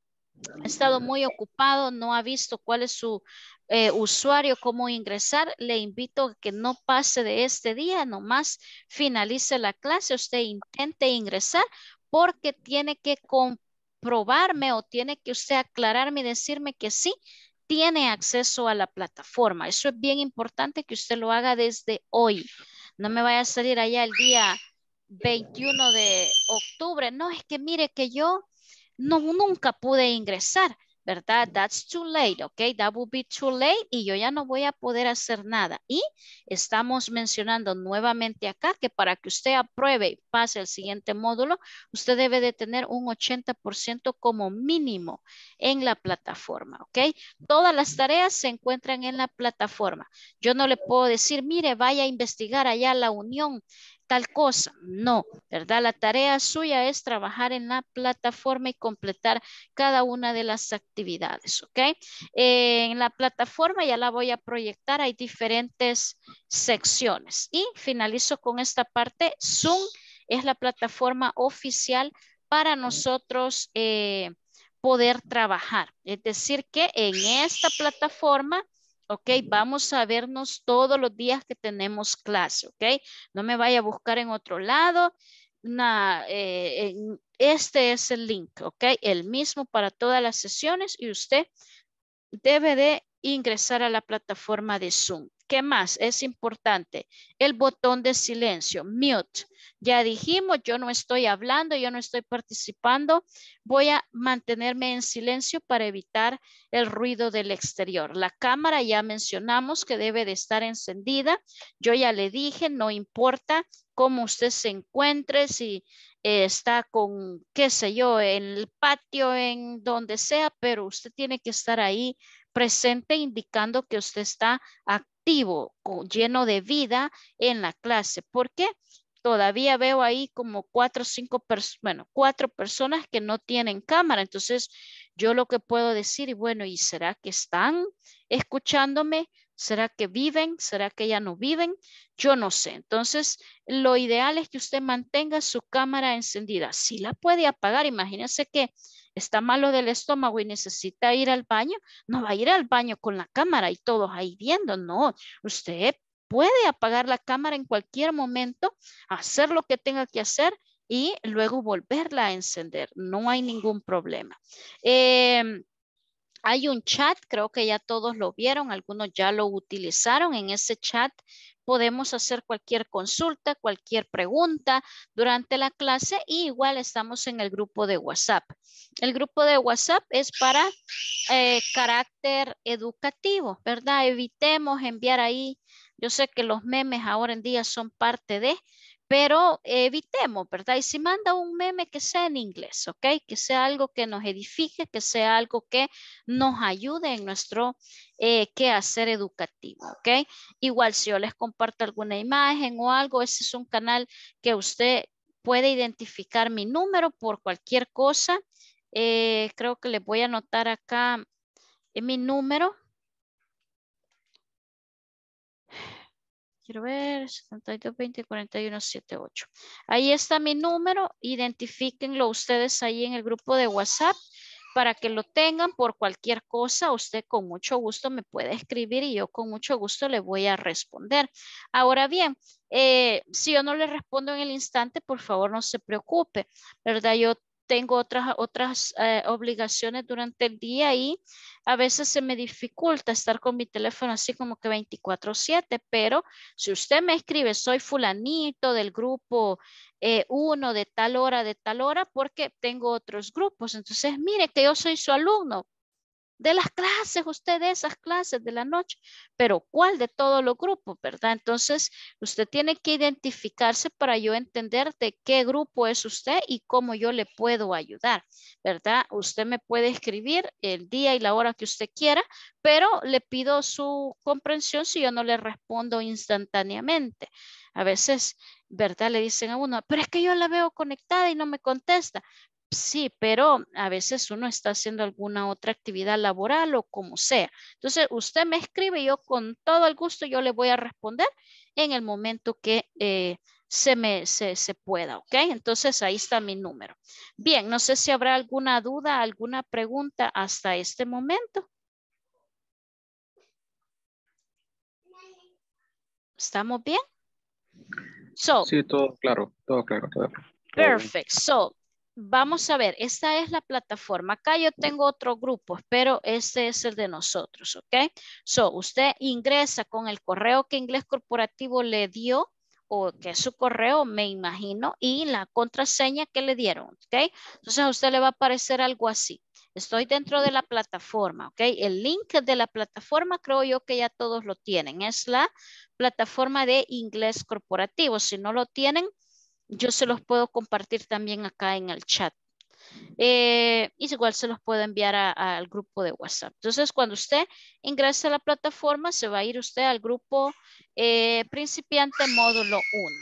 ha estado muy ocupado, no ha visto cuál es su eh, usuario, cómo ingresar, le invito a que no pase de este día, nomás finalice la clase, usted intente ingresar porque tiene que comprobarme o tiene que usted aclararme y decirme que sí tiene acceso a la plataforma. Eso es bien importante que usted lo haga desde hoy. No me vaya a salir allá el día veintiuno de octubre. No, es que mire que yo no, nunca pude ingresar, ¿verdad? That's too late, ¿ok? That will be too late y yo ya no voy a poder hacer nada. Y estamos mencionando nuevamente acá que para que usted apruebe y pase el siguiente módulo, usted debe de tener un ochenta por ciento como mínimo en la plataforma, ¿ok? Todas las tareas se encuentran en la plataforma. Yo no le puedo decir, mire, vaya a investigar allá la unión, tal cosa. No, ¿verdad? La tarea suya es trabajar en la plataforma y completar cada una de las actividades, ¿ok? Eh, en la plataforma ya la voy a proyectar, hay diferentes secciones. Y finalizo con esta parte. Zoom es la plataforma oficial para nosotros eh, poder trabajar. Es decir que en esta plataforma, ok, vamos a vernos todos los días que tenemos clase, ok. No me vaya a buscar en otro lado. Nah, eh, en- este es el link, ok. El mismo para todas las sesiones y usted debe de ingresar a la plataforma de Zoom. ¿Qué más es importante? El botón de silencio, mute. Ya dijimos, yo no estoy hablando, yo no estoy participando. Voy a mantenerme en silencio para evitar el ruido del exterior. La cámara ya mencionamos que debe de estar encendida. Yo ya le dije, no importa cómo usted se encuentre, si eh, está con, qué sé yo, en el patio, en donde sea, pero usted tiene que estar ahí presente indicando que usted está activo, con- lleno de vida en la clase. ¿Por qué? Todavía veo ahí como cuatro o cinco personas, bueno, cuatro personas que no tienen cámara. Entonces, yo lo que puedo decir, y bueno, ¿y será que están escuchándome? ¿Será que viven? ¿Será que ya no viven? Yo no sé. Entonces, lo ideal es que usted mantenga su cámara encendida. Si la puede apagar, imagínese que está malo del estómago y necesita ir al baño, no va a ir al baño con la cámara y todos ahí viendo, no. Usted puede apagar la cámara en cualquier momento, hacer lo que tenga que hacer y luego volverla a encender. No hay ningún problema. Eh, hay un chat, creo que ya todos lo vieron, algunos ya lo utilizaron. En ese chat podemos hacer cualquier consulta, cualquier pregunta durante la clase y igual estamos en el grupo de WhatsApp. El grupo de WhatsApp es para eh, carácter educativo, ¿verdad? Evitemos enviar ahí, yo sé que los memes ahora en día son parte de, pero evitemos, ¿verdad? Y si manda un meme que sea en inglés, ¿ok? Que sea algo que nos edifique, que sea algo que nos ayude en nuestro eh, quehacer educativo, ¿ok? Igual si yo les comparto alguna imagen o algo, ese es un canal que usted puede identificar mi número por cualquier cosa. Eh, creo que les voy a anotar acá en mi número. Quiero ver, setenta y dos, veinte, cuarenta y uno, setenta y ocho. Ahí está mi número, identifíquenlo ustedes ahí en el grupo de WhatsApp para que lo tengan por cualquier cosa. Usted con mucho gusto me puede escribir y yo con mucho gusto le voy a responder. Ahora bien, eh, si yo no le respondo en el instante, por favor no se preocupe, ¿verdad? Yo tengo otras, otras eh, obligaciones durante el día y a veces se me dificulta estar con mi teléfono así como que veinticuatro siete, pero si usted me escribe, soy fulanito del grupo eh, uno de tal hora, de tal hora, porque tengo otros grupos. Entonces, mire que yo soy su alumno de las clases, usted de esas clases de la noche, pero ¿cuál de todos los grupos, verdad? Entonces, usted tiene que identificarse para yo entender de qué grupo es usted y cómo yo le puedo ayudar, ¿verdad? Usted me puede escribir el día y la hora que usted quiera, pero le pido su comprensión si yo no le respondo instantáneamente. A veces, ¿verdad? Le dicen a uno, pero es que yo la veo conectada y no me contesta. Sí, pero a veces uno está haciendo alguna otra actividad laboral o como sea. Entonces, usted me escribe y yo con todo el gusto yo le voy a responder en el momento que eh, se me se, se pueda, ¿ok? Entonces, ahí está mi número. Bien, no sé si habrá alguna duda, alguna pregunta hasta este momento. ¿Estamos bien? So, Sí, todo claro, todo claro, todo claro. perfect. So, vamos a ver, esta es la plataforma. Acá yo tengo otro grupo, pero este es el de nosotros, ¿ok? So, usted ingresa con el correo que Inglés Corporativo le dio o que es su correo, me imagino, y la contraseña que le dieron, ¿ok? Entonces a usted le va a aparecer algo así. Estoy dentro de la plataforma, ¿ok? El link de la plataforma creo yo que ya todos lo tienen. Es la plataforma de inglés corporativo. Si no lo tienen, yo se los puedo compartir también acá en el chat. Eh, y igual se los puedo enviar a, a, al grupo de WhatsApp. Entonces, cuando usted ingrese a la plataforma, se va a ir usted al grupo eh, principiante módulo uno.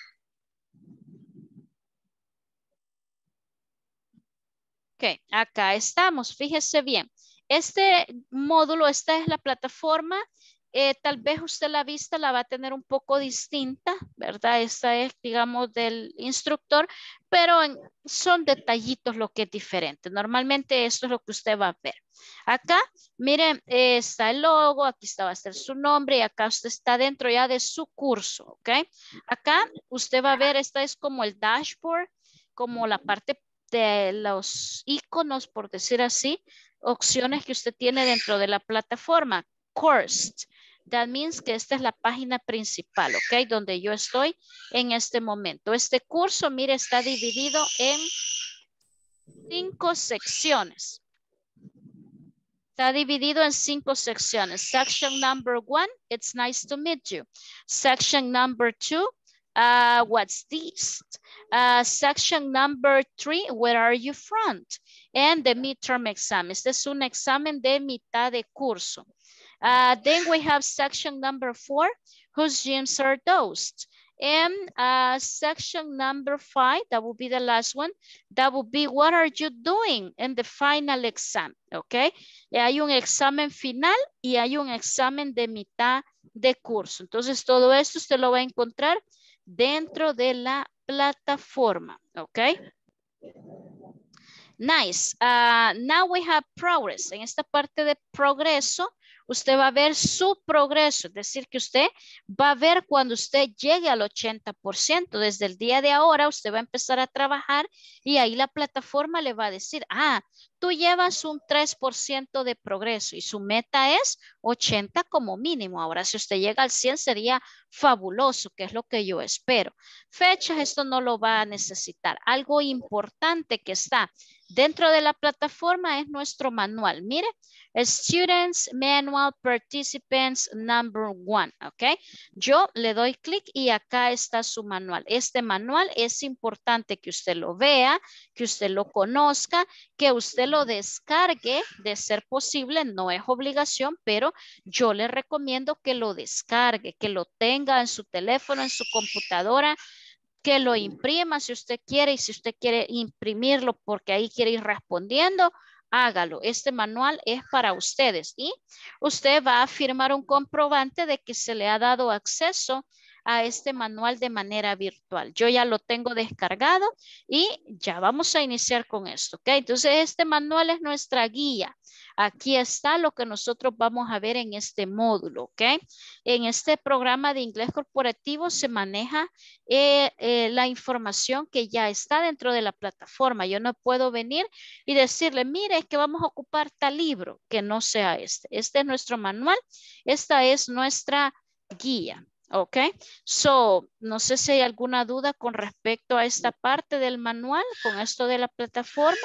Ok, acá estamos. Fíjese bien. Este módulo, esta es la plataforma. Eh, tal vez usted la vista la va a tener un poco distinta, ¿verdad? Esta es, digamos, del instructor, pero en, son detallitos lo que es diferente. Normalmente esto es lo que usted va a ver. Acá, miren, eh, está el logo, aquí está, va a estar su nombre y acá usted está dentro ya de su curso, ¿ok? Acá usted va a ver, esta es como el dashboard, como la parte de los iconos, por decir así, opciones que usted tiene dentro de la plataforma. Course. That means que esta es la página principal, ¿ok? Donde yo estoy en este momento. Este curso, mire, está dividido en cinco secciones. Está dividido en cinco secciones. Section number one, it's nice to meet you. Section number two, uh, what's this? Uh, section number three, where are you from? And the midterm exam. Este es un examen de mitad de curso. Uh, then we have section number four, whose gyms are those? And uh, section number five, that will be the last one, that will be what are you doing in the final exam, okay? Y hay un examen final y hay un examen de mitad de curso. Entonces todo esto usted lo va a encontrar dentro de la plataforma, okay? Nice. Uh, now we have progress. En esta parte de progreso, usted va a ver su progreso, es decir, que usted va a ver cuando usted llegue al ochenta por ciento. Desde el día de ahora, usted va a empezar a trabajar y ahí la plataforma le va a decir, ah, tú llevas un tres por ciento de progreso y su meta es ochenta como mínimo. Ahora, si usted llega al cien sería fabuloso, que es lo que yo espero. Fechas, esto no lo va a necesitar. Algo importante que está dentro de la plataforma es nuestro manual. Mire, Students Manual Participants Number One, ¿ok? Yo le doy clic y acá está su manual. Este manual es importante que usted lo vea, que usted lo conozca, que usted lo descargue de ser posible. No es obligación, pero yo le recomiendo que lo descargue, que lo tenga en su teléfono, en su computadora, que lo imprima si usted quiere y si usted quiere imprimirlo porque ahí quiere ir respondiendo, hágalo. Este manual es para ustedes y usted va a firmar un comprobante de que se le ha dado acceso a este manual de manera virtual. Yo ya lo tengo descargado y ya vamos a iniciar con esto, ¿ok? Entonces este manual es nuestra guía. Aquí está lo que nosotros vamos a ver en este módulo, ¿ok? En este programa de inglés corporativo se maneja eh, eh, la información que ya está dentro de la plataforma. Yo no puedo venir y decirle, mire, es que vamos a ocupar tal libro, que no sea este. Este es nuestro manual, esta es nuestra guía. Ok, so, no sé si hay alguna duda con respecto a esta parte del manual, con esto de la plataforma.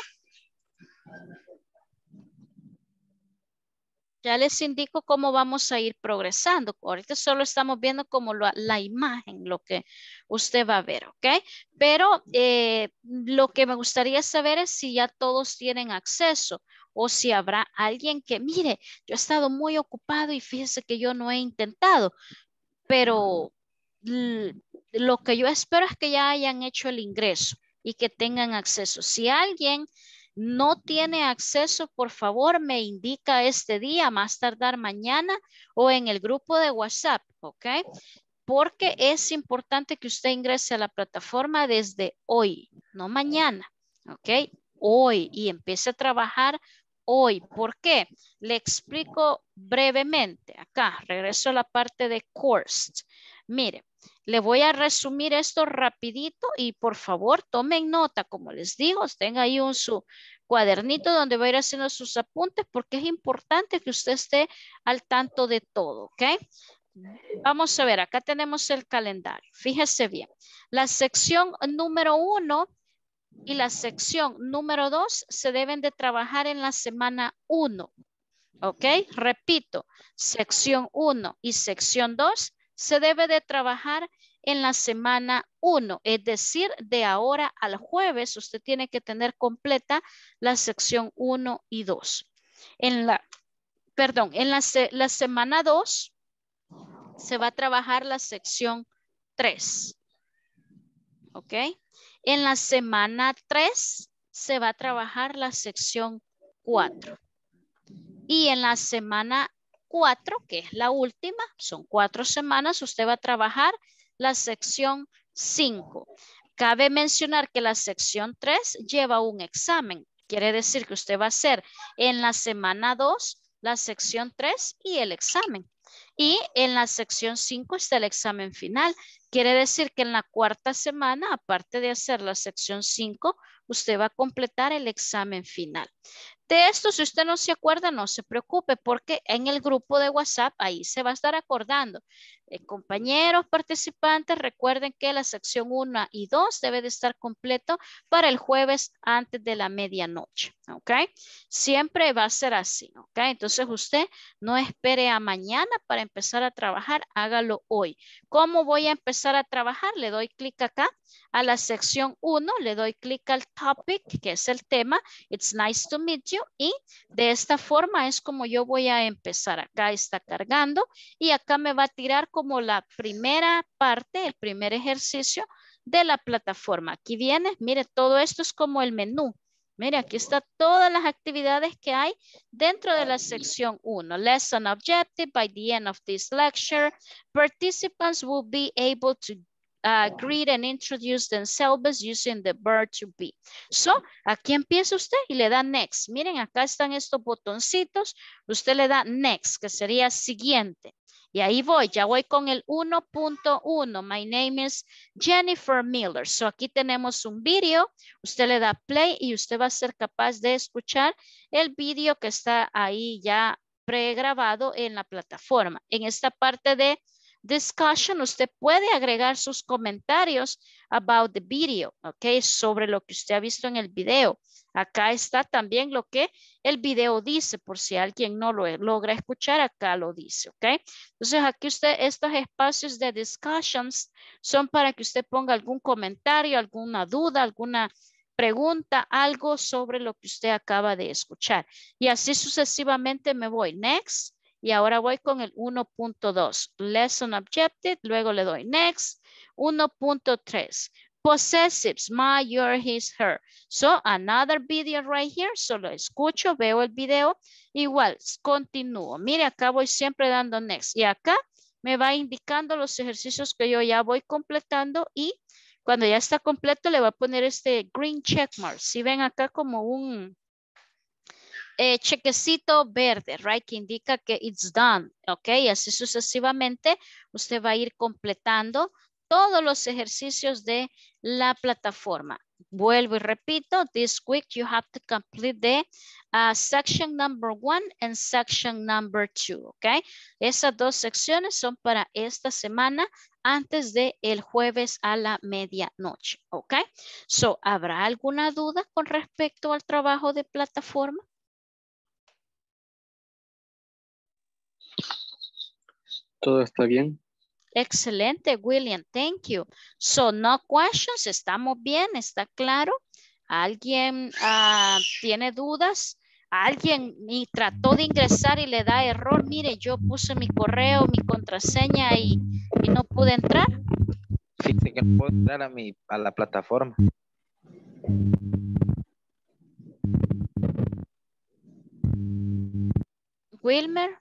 Ya les indico cómo vamos a ir progresando. Ahorita solo estamos viendo como lo, la imagen, lo que usted va a ver, ¿ok? Pero eh, lo que me gustaría saber es si ya todos tienen acceso o si habrá alguien que, mire, yo he estado muy ocupado y fíjese que yo no he intentado. Pero lo que yo espero es que ya hayan hecho el ingreso y que tengan acceso. Si alguien no tiene acceso, por favor me indica este día, más tardar mañana o en el grupo de WhatsApp, ¿ok? Porque es importante que usted ingrese a la plataforma desde hoy, no mañana, ¿ok? Hoy y empiece a trabajar hoy. ¿Por qué? Le explico brevemente. Acá, regreso a la parte de course. Mire, le voy a resumir esto rapidito y por favor tomen nota. Como les digo, tenga ahí un su cuadernito donde va a ir haciendo sus apuntes porque es importante que usted esté al tanto de todo, ¿ok? Vamos a ver, acá tenemos el calendario. Fíjese bien. La sección número uno y la sección número dos se deben de trabajar en la semana uno. ¿Ok? Repito, sección uno y sección dos se debe de trabajar en la semana uno. Es decir, de ahora al jueves usted tiene que tener completa la sección uno y dos. En la, perdón, en la, la semana dos se va a trabajar la sección tres. ¿Ok? En la semana tres se va a trabajar la sección cuatro. Y en la semana cuatro, que es la última, son cuatro semanas, usted va a trabajar la sección cinco. Cabe mencionar que la sección tres lleva un examen. Quiere decir que usted va a hacer en la semana dos la sección tres y el examen. Y en la sección cinco está el examen final. Quiere decir que en la cuarta semana, aparte de hacer la sección cinco, usted va a completar el examen final. De esto, si usted no se acuerda, no se preocupe, porque en el grupo de WhatsApp ahí se va a estar acordando. Eh, compañeros participantes, recuerden que la sección uno y dos debe de estar completo para el jueves antes de la medianoche. ¿Ok? Siempre va a ser así. ¿Ok? Entonces usted no espere a mañana para empezar a trabajar, hágalo hoy. ¿Cómo voy a empezar a trabajar? Le doy clic acá a la sección uno, le doy clic al topic, que es el tema. It's nice to meet you. Y de esta forma es como yo voy a empezar. Acá está cargando y acá me va a tirar como la primera parte, el primer ejercicio de la plataforma. Aquí viene, mire, todo esto es como el menú. Mire, aquí están todas las actividades que hay dentro de la sección uno. Lesson objective. By the end of this lecture, participants will be able to Uh, greet and introduce themselves using the verb to be. So, aquí empieza usted y le da next. Miren, acá están estos botoncitos. Usted le da next, que sería siguiente. Y ahí voy, ya voy con el uno punto uno. My name is Jennifer Miller. So, aquí tenemos un video. Usted le da play y usted va a ser capaz de escuchar el video que está ahí ya pregrabado en la plataforma. En esta parte de discussion, usted puede agregar sus comentarios about the video, ok, sobre lo que usted ha visto en el video. Acá está también lo que el video dice, por si alguien no lo logra escuchar, acá lo dice, ok. Entonces aquí usted, estos espacios de discussions son para que usted ponga algún comentario, alguna duda, alguna pregunta, algo sobre lo que usted acaba de escuchar. Y así sucesivamente me voy. Next. Y ahora voy con el uno punto dos. Lesson objective. Luego le doy next. uno punto tres. Possessives. My, your, his, her. So, another video right here. Solo escucho, veo el video. Igual, continúo. Mire, acá voy siempre dando next. Y acá me va indicando los ejercicios que yo ya voy completando. Y cuando ya está completo, le va a poner este green check mark. Si ven acá como un... Eh, chequecito verde, right, que indica que it's done, ok, así sucesivamente usted va a ir completando todos los ejercicios de la plataforma. Vuelvo y repito, this week you have to complete the uh, section number one and section number two, ok. Esas dos secciones son para esta semana antes de el jueves a la medianoche, ok. So, ¿habrá alguna duda con respecto al trabajo de plataforma? Todo está bien. Excelente, William. Thank you. So, no questions. Estamos bien. ¿Está claro? ¿Alguien uh, tiene dudas? ¿Alguien ni trató de ingresar y le da error? Mire, yo puse mi correo, mi contraseña y, y no pude entrar. Fíjate que no puedo entrar a, mi, a la plataforma. Wilmer.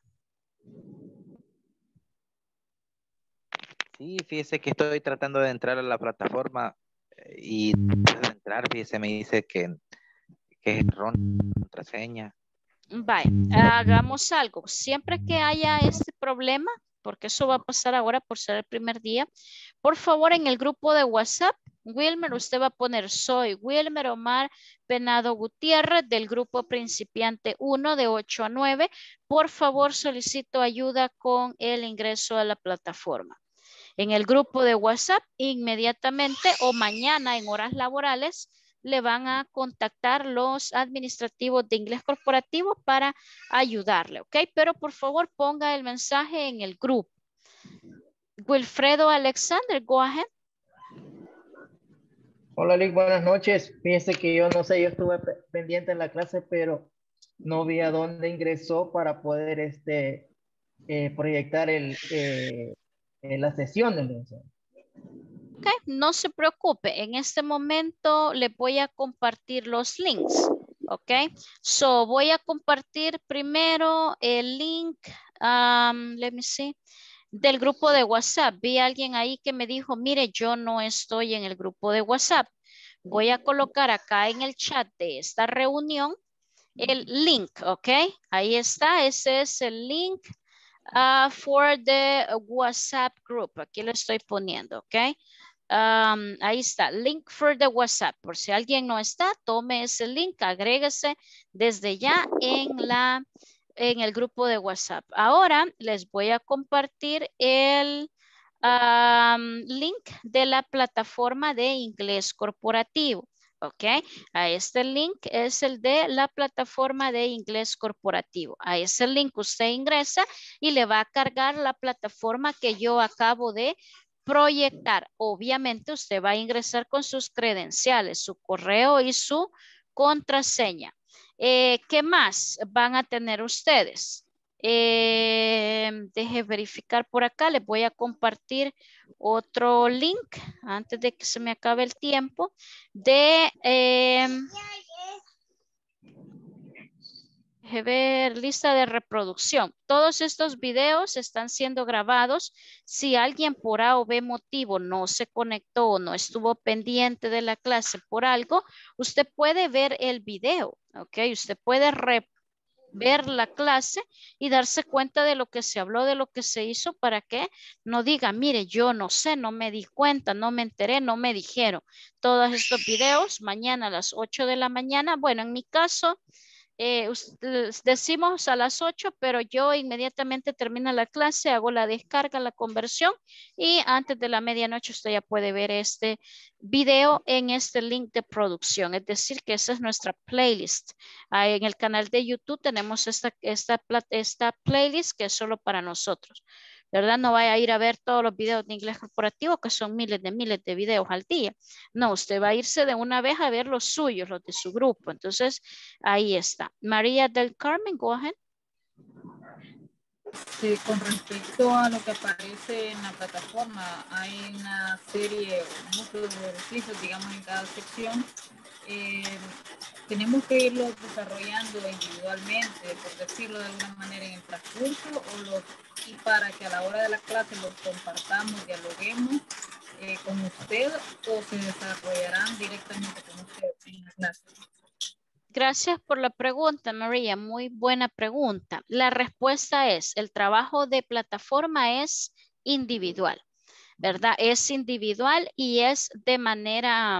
Sí, fíjese que estoy tratando de entrar a la plataforma y no puedo entrar, fíjese, me dice que, que es error contraseña. Vaya, hagamos algo. Siempre que haya este problema, porque eso va a pasar ahora por ser el primer día, por favor en el grupo de WhatsApp, Wilmer, usted va a poner soy Wilmer Omar Venado Gutiérrez del grupo principiante uno de ocho a nueve. Por favor, solicito ayuda con el ingreso a la plataforma. En el grupo de WhatsApp, inmediatamente o mañana en horas laborales, le van a contactar los administrativos de inglés corporativo para ayudarle, ¿ok? Pero por favor ponga el mensaje en el grupo. Wilfredo Alexander, go ahead. Hola, Lick, buenas noches. Fíjense que yo no sé, yo estuve pe- pendiente en la clase, pero no vi a dónde ingresó para poder este, eh, proyectar el, eh, eh, la sesión del mensaje. Ok, no se preocupe. En este momento le voy a compartir los links. Ok, so voy a compartir primero el link, um, let me see, del grupo de WhatsApp. Vi a alguien ahí que me dijo, mire, yo no estoy en el grupo de WhatsApp. Voy a colocar acá en el chat de esta reunión el link, ok. Ahí está, ese es el link uh, for the WhatsApp group. Aquí lo estoy poniendo, ok. Um, ahí está, link for the WhatsApp. Por si alguien no está, tome ese link, agréguese desde ya en la en el grupo de WhatsApp. Ahora les voy a compartir el um, link de la plataforma de inglés corporativo. Ok, a este link es el de la plataforma de inglés corporativo. A ese link usted ingresa y le va a cargar la plataforma que yo acabo de proyectar. Obviamente usted va a ingresar con sus credenciales, su correo y su contraseña. Eh, ¿Qué más van a tener ustedes? Eh, deje verificar por acá. Les voy a compartir otro link antes de que se me acabe el tiempo de... Eh, Deje ver, lista de reproducción. Todos estos videos están siendo grabados. Si alguien por A o B motivo no se conectó o no estuvo pendiente de la clase por algo, usted puede ver el video, ¿ok? Usted puede re ver la clase y darse cuenta de lo que se habló, de lo que se hizo, para que no diga, mire, yo no sé, no me di cuenta, no me enteré, no me dijeron. Todos estos videos mañana a las ocho de la mañana. Bueno, en mi caso... Eh, decimos a las ocho, pero yo inmediatamente termina la clase, hago la descarga, la conversión y antes de la medianoche usted ya puede ver este video en este link de producción. Es decir, que esa es nuestra playlist. Ah, en el canal de YouTube tenemos esta, esta, esta playlist que es solo para nosotros. De verdad, no vaya a ir a ver todos los videos de inglés corporativo, que son miles de miles de videos al día. No, usted va a irse de una vez a ver los suyos, los de su grupo. Entonces, ahí está. María del Carmen, go ahead. Sí, con respecto a lo que aparece en la plataforma, hay una serie, muchos ejercicios, digamos, en cada sección. Eh, tenemos que irlos desarrollando individualmente, por decirlo de alguna manera, en el transcurso, o los, y para que a la hora de la clase los compartamos, dialoguemos eh, con usted, o se desarrollarán directamente con usted en la clase. Gracias por la pregunta, María. Muy buena pregunta. La respuesta es, el trabajo de plataforma es individual, ¿verdad? Es individual y es de manera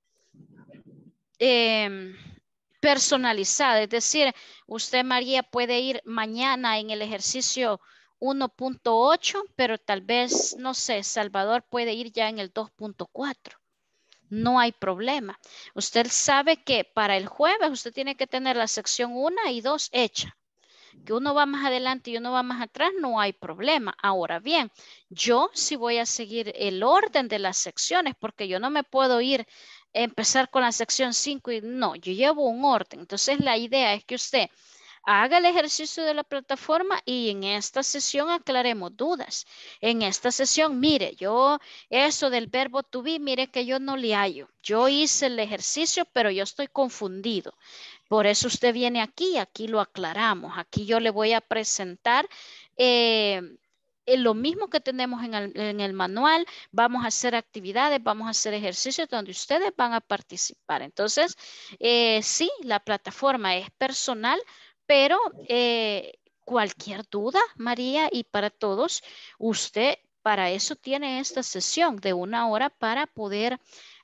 eh, personalizada. Es decir, usted, María, puede ir mañana en el ejercicio uno punto ocho, pero tal vez, no sé, Salvador puede ir ya en el dos punto cuatro. No hay problema. Usted sabe que para el jueves usted tiene que tener la sección uno y dos hecha. Que uno va más adelante y uno va más atrás, no hay problema. Ahora bien, yo sí voy a seguir el orden de las secciones porque yo no me puedo ir a empezar con la sección cinco y no, yo llevo un orden. Entonces la idea es que usted haga el ejercicio de la plataforma y en esta sesión aclaremos dudas. En esta sesión, mire, yo eso del verbo to be, mire que yo no le hallo. Yo hice el ejercicio, pero yo estoy confundido. Por eso usted viene aquí, aquí lo aclaramos. Aquí yo le voy a presentar eh, lo mismo que tenemos en el, en el manual. Vamos a hacer actividades, vamos a hacer ejercicios donde ustedes van a participar. Entonces, eh, sí, la plataforma es personal, pero eh, cualquier duda, María, y para todos, usted para eso tiene esta sesión de una hora para poder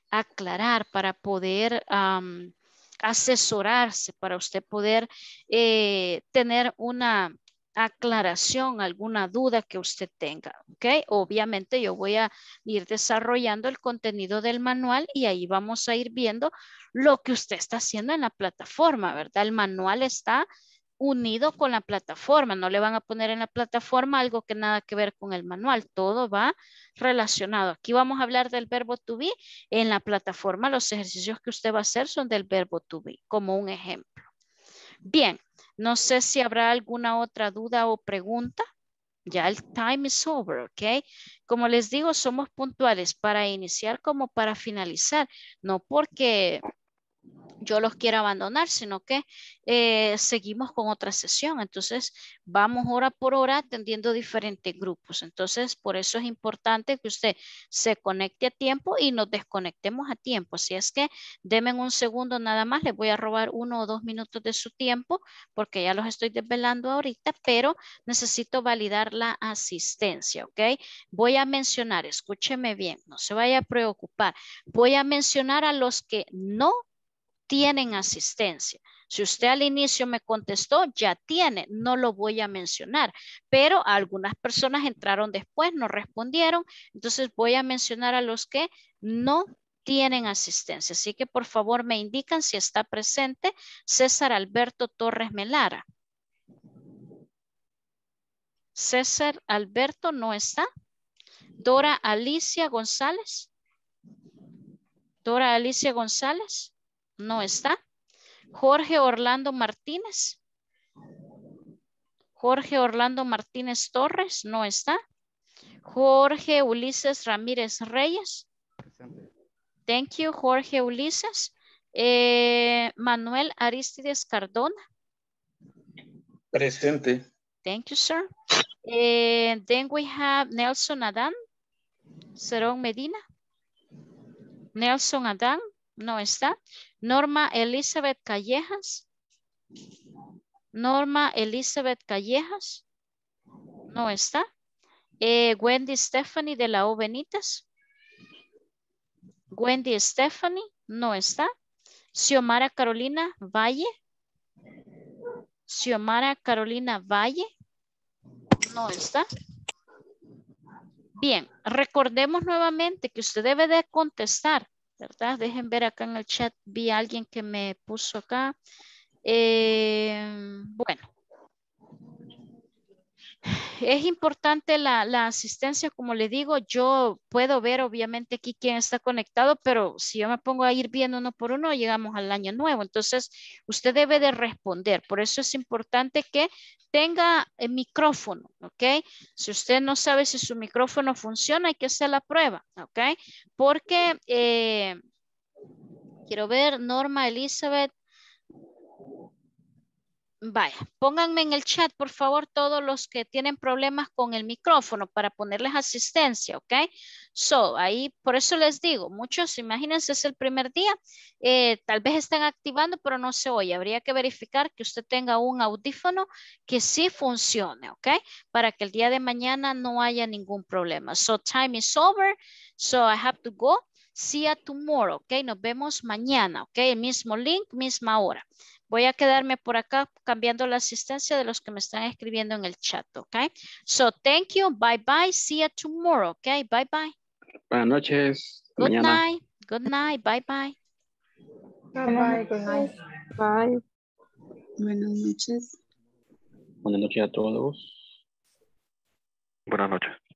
aclarar, para poder um, asesorarse, para usted poder eh, tener una aclaración, alguna duda que usted tenga, ¿ok? Obviamente yo voy a ir desarrollando el contenido del manual y ahí vamos a ir viendo lo que usted está haciendo en la plataforma, ¿verdad? El manual está unido con la plataforma, no le van a poner en la plataforma algo que nada que ver con el manual, todo va relacionado. Aquí vamos a hablar del verbo to be, en la plataforma los ejercicios que usted va a hacer son del verbo to be, como un ejemplo. Bien, no sé si habrá alguna otra duda o pregunta. Ya el time is over, ¿ok? Como les digo, somos puntuales para iniciar como para finalizar, no porque yo los quiero abandonar, sino que eh, seguimos con otra sesión. Entonces, vamos hora por hora atendiendo diferentes grupos. Entonces, por eso es importante que usted se conecte a tiempo y nos desconectemos a tiempo. Si es que denme un segundo nada más, les voy a robar uno o dos minutos de su tiempo porque ya los estoy desvelando ahorita, pero necesito validar la asistencia, ¿ok? Voy a mencionar, escúcheme bien, no se vaya a preocupar. Voy a mencionar a los que no tienen asistencia. Si usted al inicio me contestó, ya tiene, no lo voy a mencionar, pero algunas personas entraron después, no respondieron, entonces voy a mencionar a los que no tienen asistencia. Así que por favor me indican si está presente César Alberto Torres Melara. César Alberto no está. Dora Alicia González. Dora Alicia González no está. Jorge Orlando Martínez. Jorge Orlando Martínez Torres no está. Jorge Ulises Ramírez Reyes. Presente. Thank you, Jorge Ulises. Eh, Manuel Aristides Cardona. Presente. Thank you, sir. Eh, then we have Nelson Adán. Cerón Medina. Nelson Adán no está. Norma Elizabeth Callejas. Norma Elizabeth Callejas no está. Eh, Wendy Stephanie de la O Benítez. Wendy Stephanie no está. Xiomara Carolina Valle. Xiomara Carolina Valle no está. Bien, recordemos nuevamente que usted debe de contestar, ¿verdad? Dejen ver acá en el chat, vi a alguien que me puso acá. Eh, bueno. Es importante la, la asistencia, como le digo, yo puedo ver obviamente aquí quién está conectado, pero si yo me pongo a ir viendo uno por uno, llegamos al año nuevo. Entonces, usted debe de responder. Por eso es importante que tenga el micrófono, ¿ok? Si usted no sabe si su micrófono funciona, hay que hacer la prueba, ¿ok? Porque, eh, quiero ver, Norma Elizabeth. Vaya, pónganme en el chat, por favor, todos los que tienen problemas con el micrófono para ponerles asistencia, ¿ok? So, ahí, por eso les digo, muchos, imagínense, es el primer día, eh, tal vez están activando, pero no se oye. Habría que verificar que usted tenga un audífono que sí funcione, ¿ok? Para que el día de mañana no haya ningún problema. So, time is over, so I have to go. See you tomorrow, ¿ok? Nos vemos mañana, ¿ok? El mismo link, misma hora. Voy a quedarme por acá cambiando la asistencia de los que me están escribiendo en el chat, ¿ok? So, thank you. Bye, bye. See you tomorrow, ¿ok? Bye, bye. Buenas noches. Good Mañana. night. Good night. Bye, bye. Bye, bye, good night. Bye. Buenas noches. Buenas noches a todos. Buenas noches.